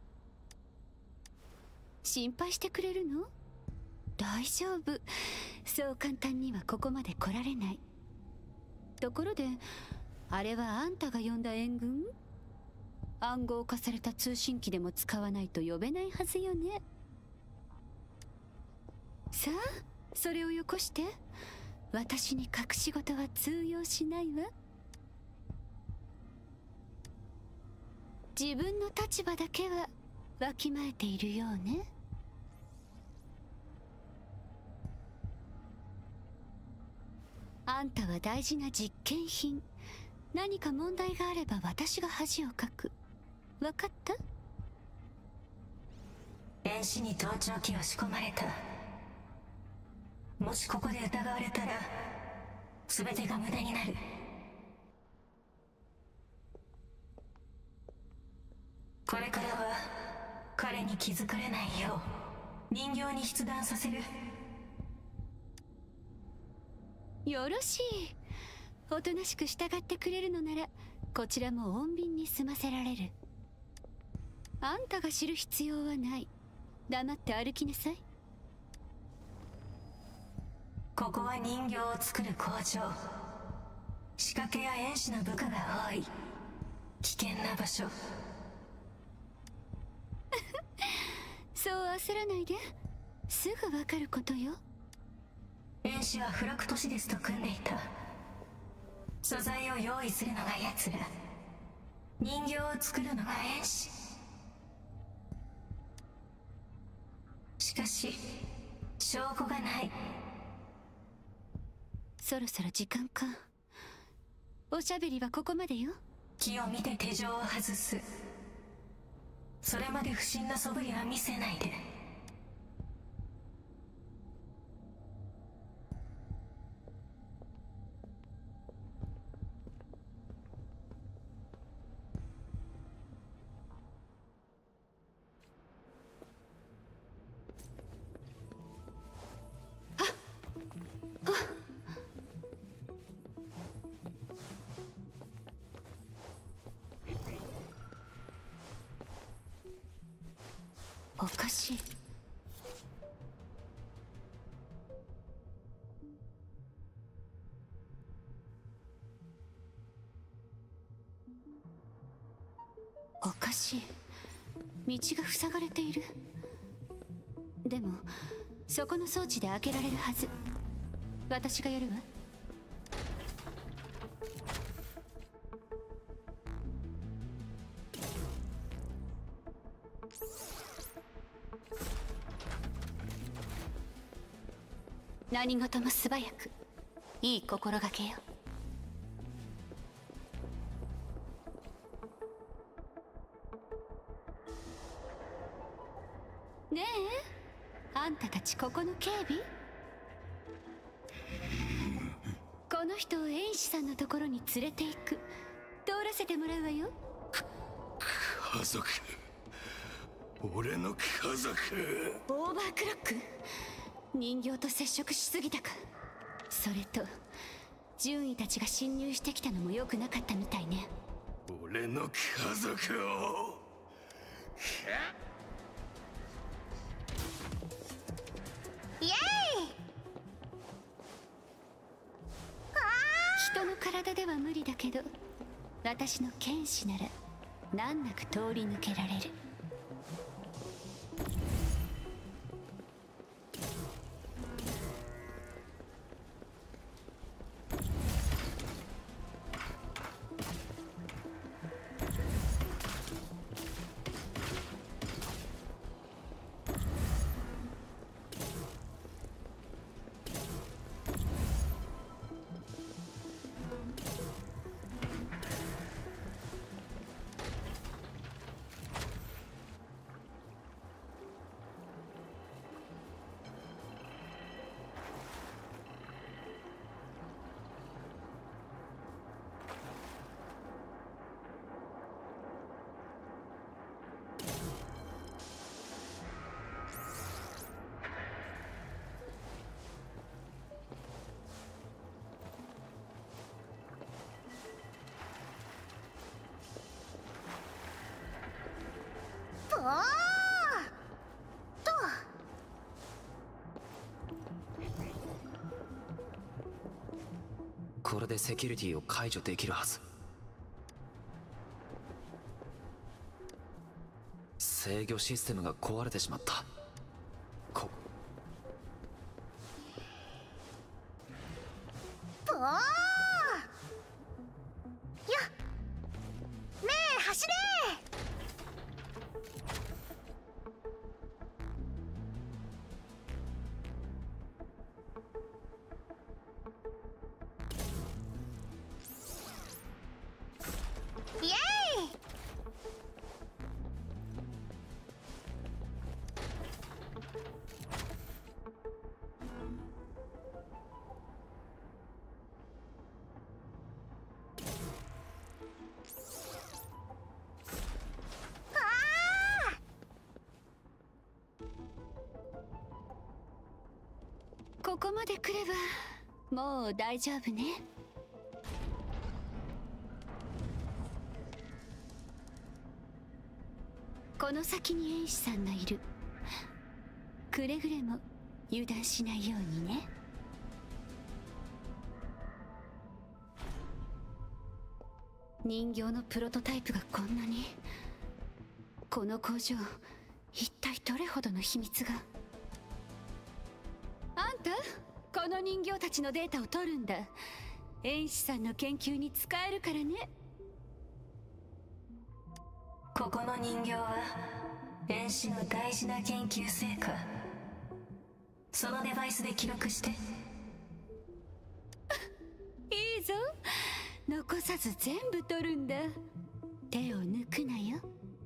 心配してくれるの？大丈夫。そう簡単にはここまで来られない。ところで、あれはあんたが呼んだ援軍？暗号化された通信機でも使わないと呼べないはずよね。さあ、それをよこして。私に隠し事は通用しないわ。自分の立場だけはわきまえているようね。あんたは大事な実験品。何か問題があれば私が恥をかく。わかった？ 遠視に盗聴器を仕込まれた。もしここで疑われたら全てが無駄になる。これからは彼に気づかれないよう人形に筆談させる。 よろしい。おとなしく従ってくれるのならこちらも穏便に済ませられる。あんたが知る必要はない。黙って歩きなさい。 ここは人形を作る工場。仕掛けや遠視の部下が多い危険な場所。 そう焦らないで。すぐわかることよ。 遠視はフラクトシデスと組んでいた。素材を用意するのが奴ら。人形を作るのが遠視。しかし証拠がない。 そろそろ時間か。おしゃべりはここまでよ。 木を見て手錠を外す。それまで不審な素振りは見せないで。 おかしい。おかしい。道が塞がれている。でもそこの装置で開けられるはず。私がやるわ。何事も素早く。いい心がけよ。ねえ、あんたたちここの警備？この人を遠視さんのところに連れて行く。通らせてもらうわよ。 家族。俺の家族。 オーバークロック。人形と接触しすぎたか。それと順位たちが侵入してきたのも良くなかったみたいね。 俺の家族を。 イエーイ。 人の体では無理だけど私の剣士なら難なく通り抜けられる。 とこれでセキュリティを解除できるはず。制御システムが壊れてしまった。 ぽーやねえ走れイエーイ。 ここまで来ればもう大丈夫ね。この先に衛士さんがいる。くれぐれも油断しないようにね。人形のプロトタイプがこんなに。この工場一体どれほどの秘密が。あんたこの人形たちのデータを取るんだ。衛士さんの研究に使えるからね。 ここの人形は遠視の大事な研究成果。そのデバイスで記録して。 いいぞ、残さず全部取るんだ。手を抜くなよ。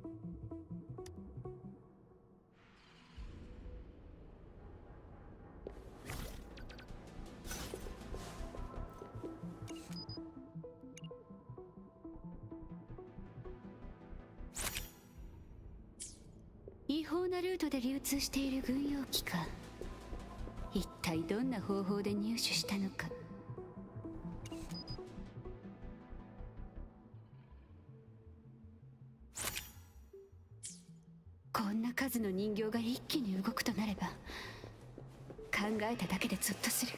違法なルートで流通している軍用機か。一体どんな方法で入手したのか。こんな数の人形が一気に動くとなれば、考えただけでゾッとする。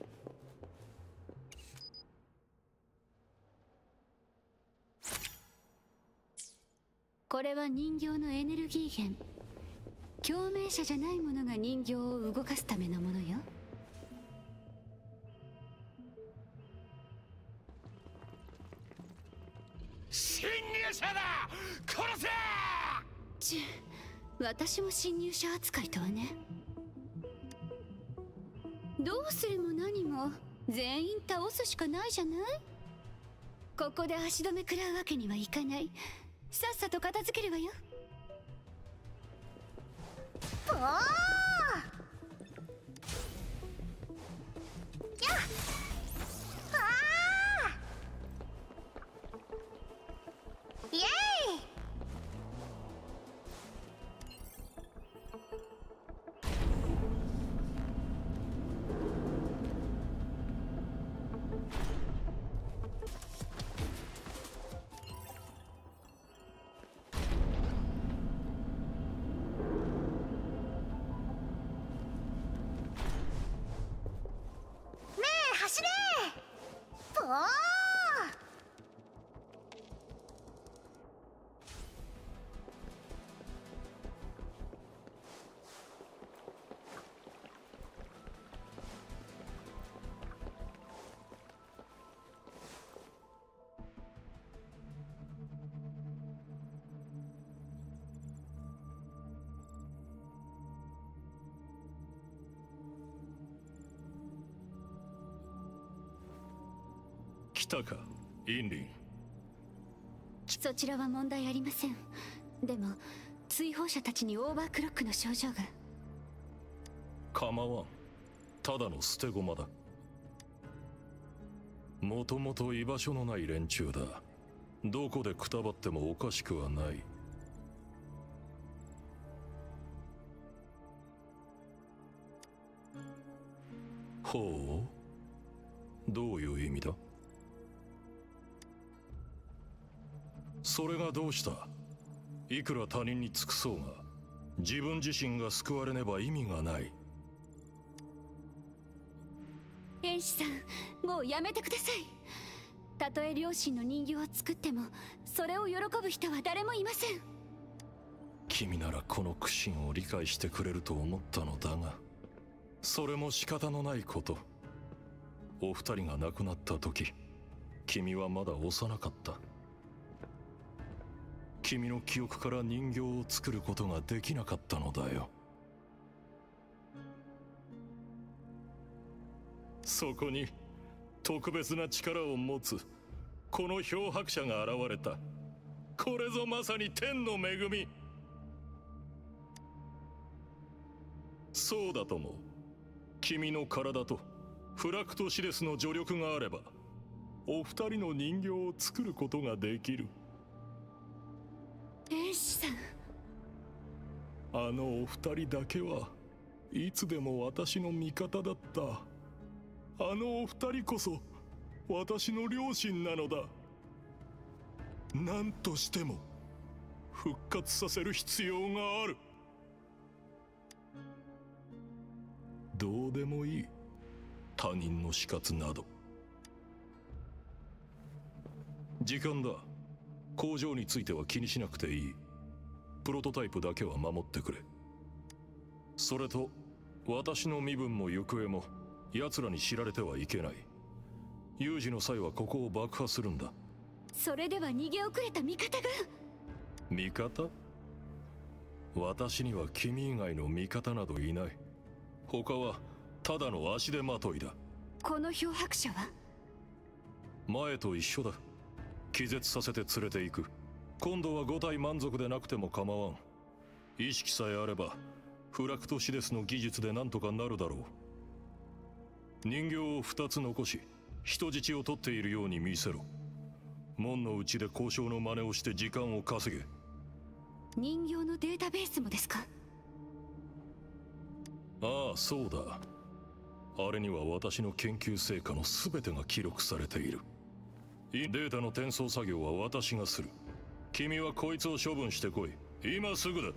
これは人形のエネルギー源。共鳴者じゃないものが人形を動かすためのものよ。 侵入者だ、殺せ。 私も侵入者扱いとはね。どうするも何も全員倒すしかないじゃない。ここで足止め食らうわけにはいかない。さっさと片付けるわよ。 ぽーやっイエーイ。走れぽー。 来たか、インリン。 そちらは問題ありません。でも追放者たちにオーバークロックの症状が。 構わん、ただの捨て駒だ。もともと居場所のない連中だ。どこでくたばってもおかしくはない。ほう、どういう意味だ。それがどうした。 いくら他人に尽くそうが自分自身が救われねば意味がない。 天使さん、もうやめてください。たとえ両親の人形を作ってもそれを喜ぶ人は誰もいません。 君ならこの苦心を理解してくれると思ったのだが、それも仕方のないこと。お二人が亡くなった時、君はまだ幼かった。君の記憶から人形を作ることができなかったのだよ。そこに特別な力を持つこの漂白者が現れた。これぞまさに天の恵み。そうだとも、君の体とフラクトシデスの助力があればお二人の人形を作ることができる。 天使さん、 あのお二人だけはいつでも私の味方だった。あのお二人こそ私の両親なのだ。何としても復活させる必要がある。どうでもいい、他人の死活など。時間だ。工場については気にしなくていい。プロトタイプだけは守ってくれ。それと私の身分も行方も奴らに知られてはいけない。有事の際はここを爆破するんだ。 それでは逃げ遅れた味方が。 味方？私には君以外の味方などいない。他はただの足手まといだ。 この漂白者は？ 前と一緒だ。気絶させて連れて行く。今度は5体満足でなくても構わん。意識さえあればフラクトシデスの技術で何とかなるだろう。人形を2つ残し人質を取っているように見せろ。門の内で交渉の真似をして時間を稼げ。 人形のデータベースもですか？ ああ、そうだ。あれには私の研究成果の全てが記録されている。データの転送作業は私がする。君はこいつを処分してこい。今すぐだ。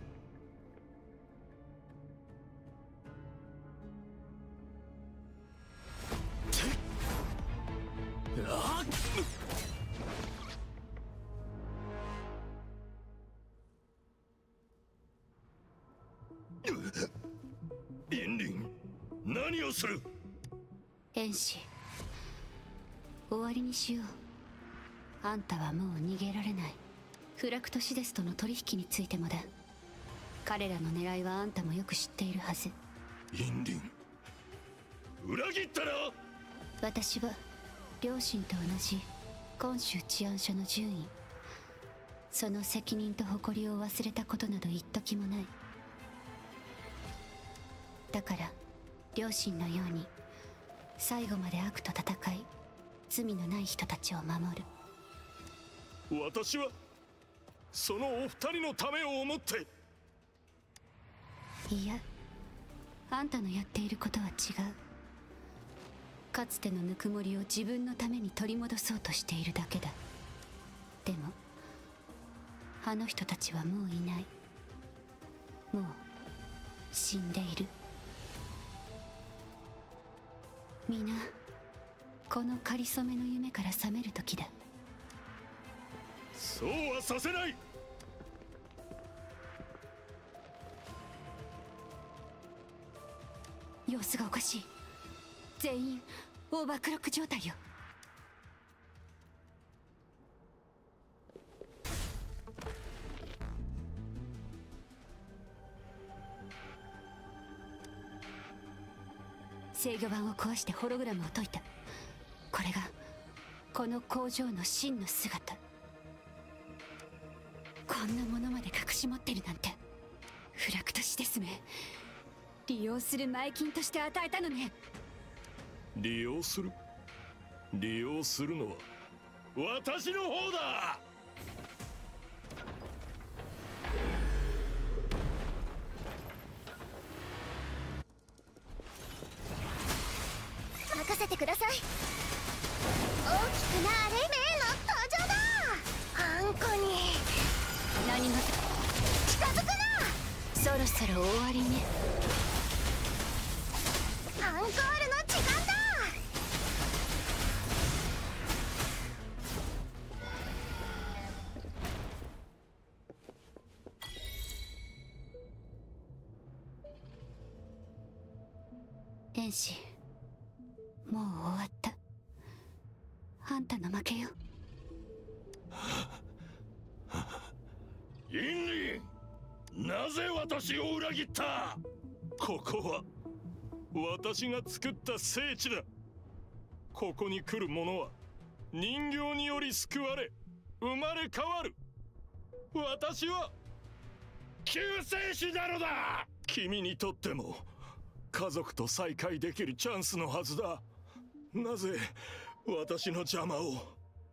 インリン、何をする？ 天使、終わりにしよう。あんたはもう逃げられない。フラクトシデスとの取引についてもだ。彼らの狙いはあんたもよく知っているはず。 インリン、裏切ったな。 私は両親と同じ今州治安署の獣医。その責任と誇りを忘れたことなど一時もない。だから両親のように最後まで悪と戦い、罪のない人たちを守る。 私はそのお二人のためを思って。 いや、あんたのやっていることは違う。かつてのぬくもりを自分のために取り戻そうとしているだけだ。でもあの人たちはもういない。もう死んでいる。皆このかりそめの夢から覚める時だ。 そうはさせない。 様子がおかしい。全員オーバークロック状態よ。制御盤を壊してホログラムを解いた。これがこの工場の真の姿。こんなものまで隠し持ってるなんて。フラクトシデスめ、利用する前金として与えたのね。 利用する？利用するのは私の方だ。 任せてください。大きくなレメの登場だ。あんこに何がづくな。 そろそろ終わりね。 アンコールの時間だ。 天使、もう終わった。あんたの負けよ。 インリン、なぜ私を裏切った？ ここは私が作った聖地だ。ここに来る者は人形により救われ生まれ変わる。私は救世主なのだ。 君にとっても家族と再会できるチャンスのはずだ。なぜ私の邪魔を？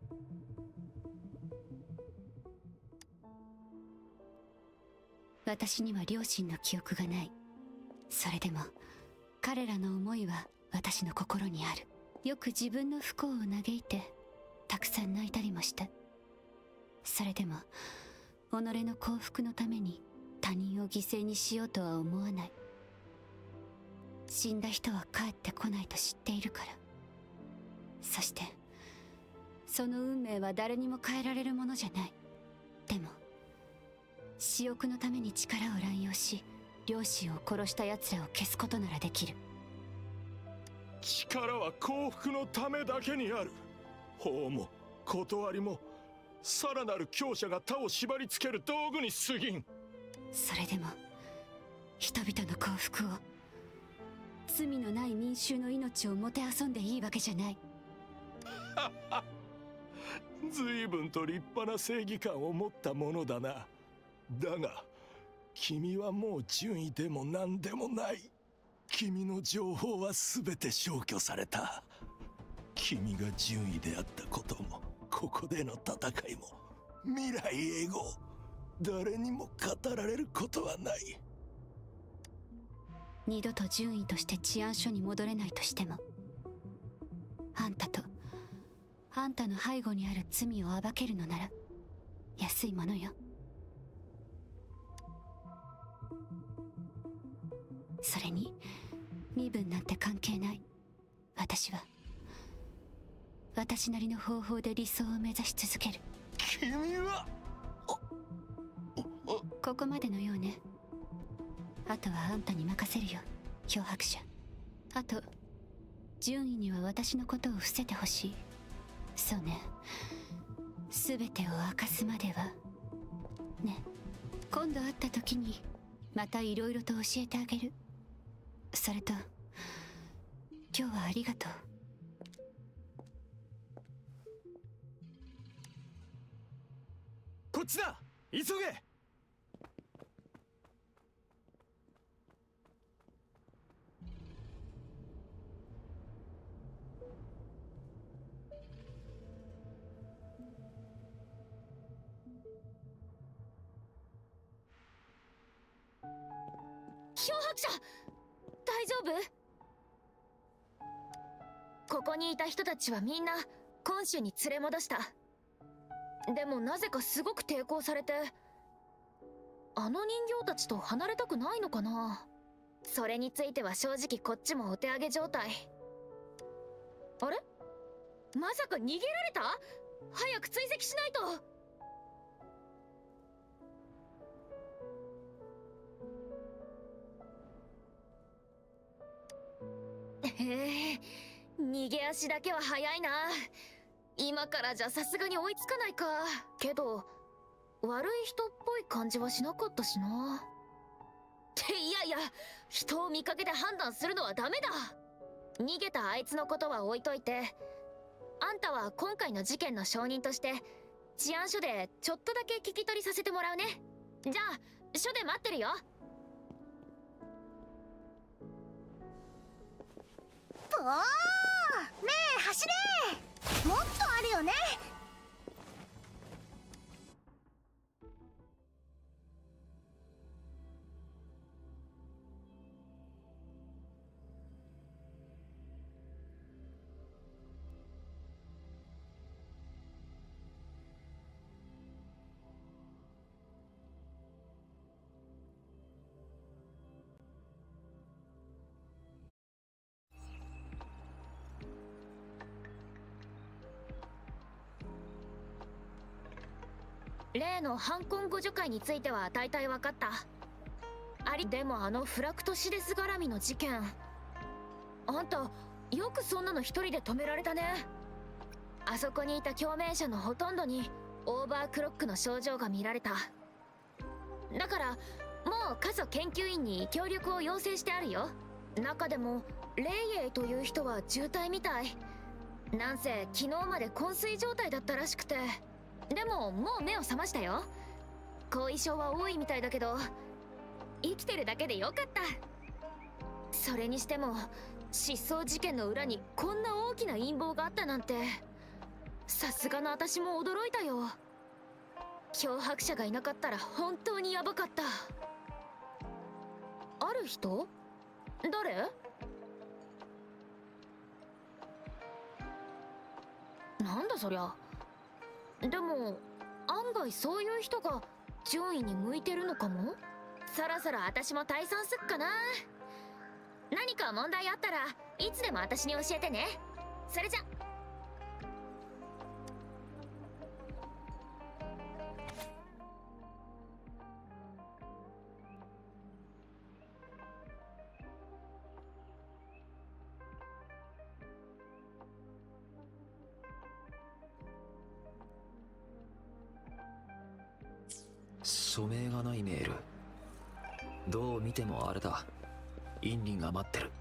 私には両親の記憶がない。それでも彼らの思いは私の心にある。よく自分の不幸を嘆いてたくさん泣いたりもした。それでも己の幸福のために他人を犠牲にしようとは思わない。死んだ人は帰ってこないと知っているから。そしてその運命は誰にも変えられるものじゃない。でも私欲のために力を乱用し両親を殺した奴らを消すことならできる。 力は幸福のためだけにある。法も断りもさらなる強者が他を縛り付ける道具に過ぎん。 それでも人々の幸福を、罪のない民衆の命をもてあそんでいいわけじゃない。 随分と立派な正義感を持ったものだな。だが君はもう順位でも何でもない。君の情報は全て消去された。君が順位であったこともここでの戦いも未来永劫誰にも語られることはない。 二度と順位として治安署に戻れないとしても、あんたとあんたの背後にある罪を暴けるのなら安いものよ。それに身分なんて関係ない。私は私なりの方法で理想を目指し続ける。 君はここまでのようね。あとはあんたに任せるよ、漂白者。あと順位には私のことを伏せてほしい。そうね、全てを明かすまではね。今度会った時にまたいろいろと教えてあげる。それと今日はありがとう。 こっちだ、急げ。 漂白者、大丈夫？ここにいた人たちはみんな今週に連れ戻した。でもなぜかすごく抵抗されて、あの人形たちと離れたくないのかな。それについては正直こっちもお手上げ状態。あれ？まさか逃げられた？早く追跡しないと。へえ、逃げ足だけは早いな。今からじゃさすがに追いつかないか。けど悪い人っぽい感じはしなかったしな。っていやいや、人を見かけで判断するのはダメだ。逃げたあいつのことは置いといて、あんたは今回の事件の証人として治安署でちょっとだけ聞き取りさせてもらうね。じゃあ署で待ってるよ。 ぽー、ねえ走れ。もっとあるよね。 例の反婚互助会については大体分かった。でもフラクトシデス絡みの事件、あんたよくそんなの一人で止められたね。あそこにいた共鳴者のほとんどにオーバークロックの症状が見られた。だからもう過疎研究員に協力を要請してあるよ。中でもレイエイという人は重体みたい。なんせ昨日まで昏睡状態だったらしくて、でももう目を覚ましたよ。後遺症は多いみたいだけど生きてるだけでよかった。それにしても失踪事件の裏にこんな大きな陰謀があったなんて、さすがの私も驚いたよ。脅迫者がいなかったら本当にヤバかった。ある人？誰？なんだそりゃ。でも案外そういう人が順位に向いてるのかも。そろそろ私も退散すっかな。何か問題あったらいつでも私に教えてね。それじゃ。 署名がないメール。どう見てもあれだ。インリンが待ってる。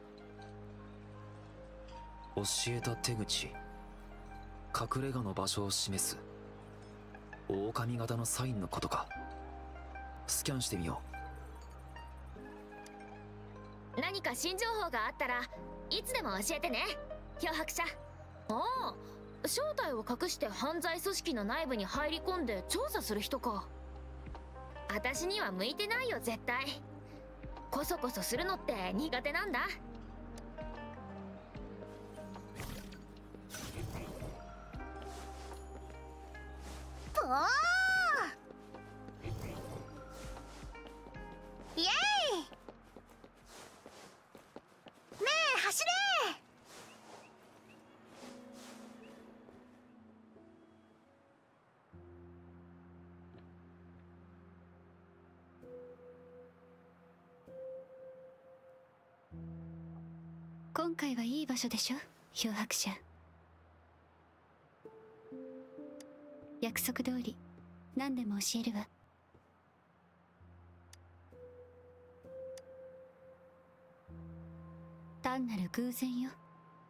教えた手口、隠れ家の場所を示す狼型のサインのことか。スキャンしてみよう。何か新情報があったらいつでも教えてね、脅迫者。ああ、正体を隠して犯罪組織の内部に入り込んで調査する人か。私には向いてないよ絶対。こそこそするのって苦手なんだ。 ぽーイエーイ。ねえ走れ。 今回はいい場所でしょ、漂白者。約束通り何でも教えるわ。単なる偶然よ。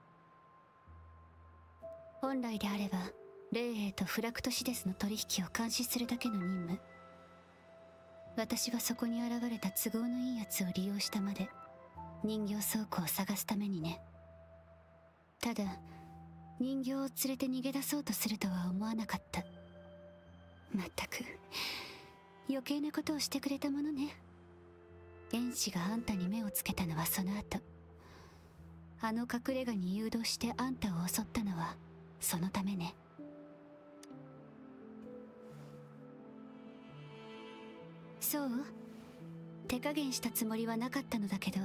本来であればレイエイとフラクトシデスの取引を監視するだけの任務。私はそこに現れた都合のいいやつを利用したまで人形倉庫を探すためにね。ただ人形を連れて逃げ出そうとするとは思わなかった。まったく余計なことをしてくれたものね。天使があんたに目をつけたのはその後。あの隠れ家に誘導してあんたを襲ったのはそのためね。そう？手加減したつもりはなかったのだけど。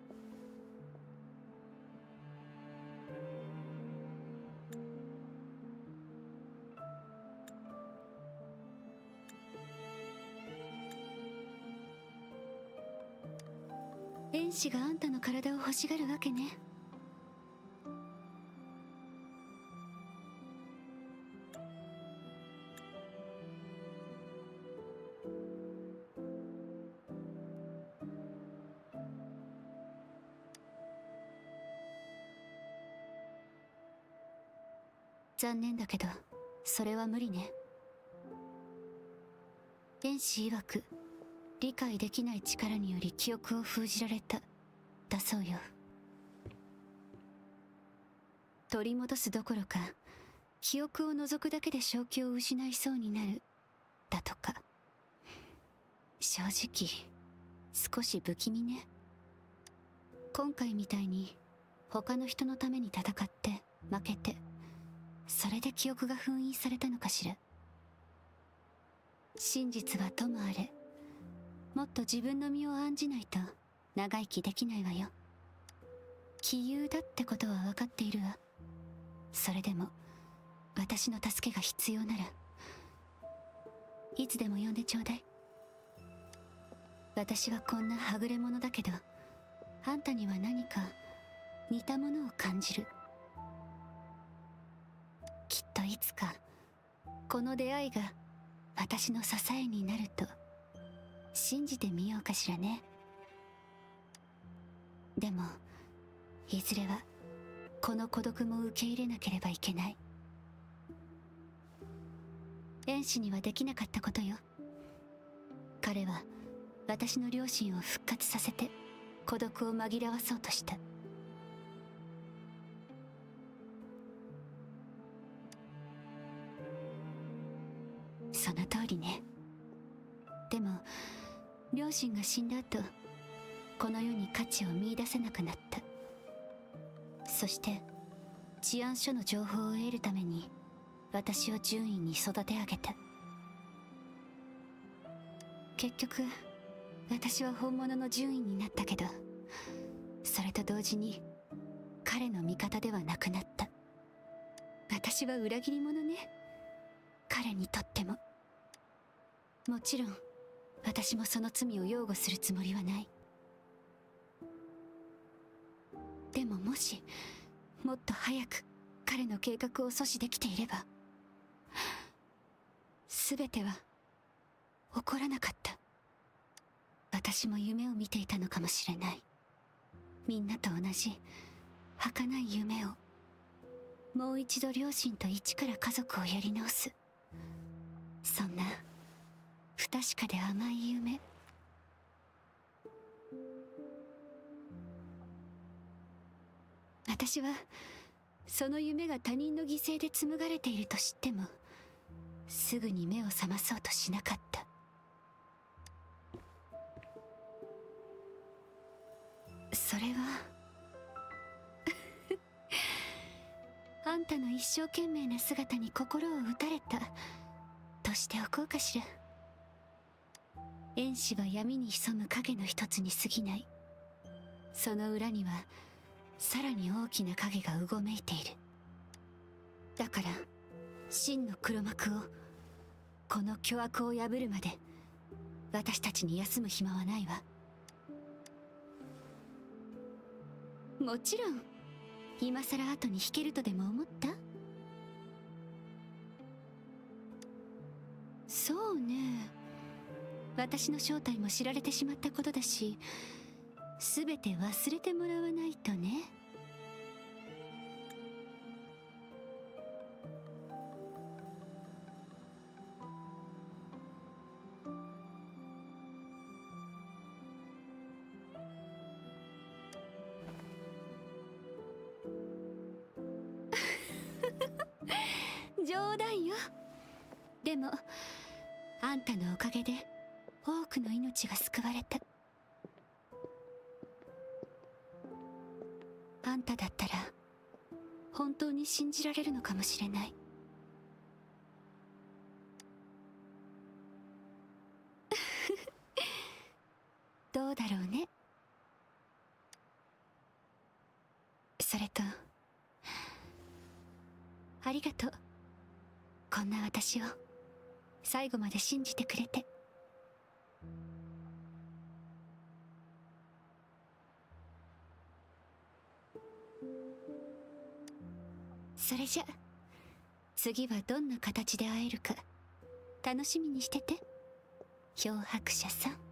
天使があんたの体を欲しがるわけね。残念だけどそれは無理ね。天使曰く理解できない力により記憶を封じられただそうよ。取り戻すどころか記憶を除くだけで正気を失いそうになるだとか。正直少し不気味ね。今回みたいに他の人のために戦って負けて、それで記憶が封印されたのかしら。真実はともあれ、もっと自分の身を案じないと長生きできないわよ。杞憂だってことは分かっているわ。それでも私の助けが必要ならいつでも呼んでちょうだい。私はこんなはぐれ者だけど、あんたには何か似たものを感じる。きっといつかこの出会いが私の支えになると信じてみようかしらね。でもいずれはこの孤独も受け入れなければいけない。遠視にはできなかったことよ。彼は私の両親を復活させて孤独を紛らわそうとした。その通りね。でも両親が死んだ後、この世に価値を見出せなくなった。そして治安署の情報を得るために私を獣医に育て上げた。結局私は本物の獣医になったけど、それと同時に彼の味方ではなくなった。私は裏切り者ね、彼にとっても。もちろん私もその罪を擁護するつもりはない。でももしもっと早く彼の計画を阻止できていれば、全ては起こらなかった。私も夢を見ていたのかもしれない。みんなと同じ儚い夢を。もう一度両親と一から家族をやり直す。そんな不確かで甘い夢。私はその夢が他人の犠牲で紡がれていると知っても、すぐに目を覚まそうとしなかった。それはあんたの一生懸命な姿に心を打たれたとしておこうかしら。遠視は闇に潜む影の一つに過ぎない。その裏にはさらに大きな影がうごめいている。だから真の黒幕を、この巨悪を破るまで私たちに休む暇はないわ。もちろん今さら後に引けるとでも思った？そうね、私の正体も知られてしまったことだし、全て忘れてもらわないとね。冗談よ。でもあんたのおかげで多くの命が救われた。あんただったら本当に信じられるのかもしれない。どうだろうね。それとありがとう、こんな私を最後まで信じてくれて。それじゃ次はどんな形で会えるか楽しみにしてて、漂白者さん。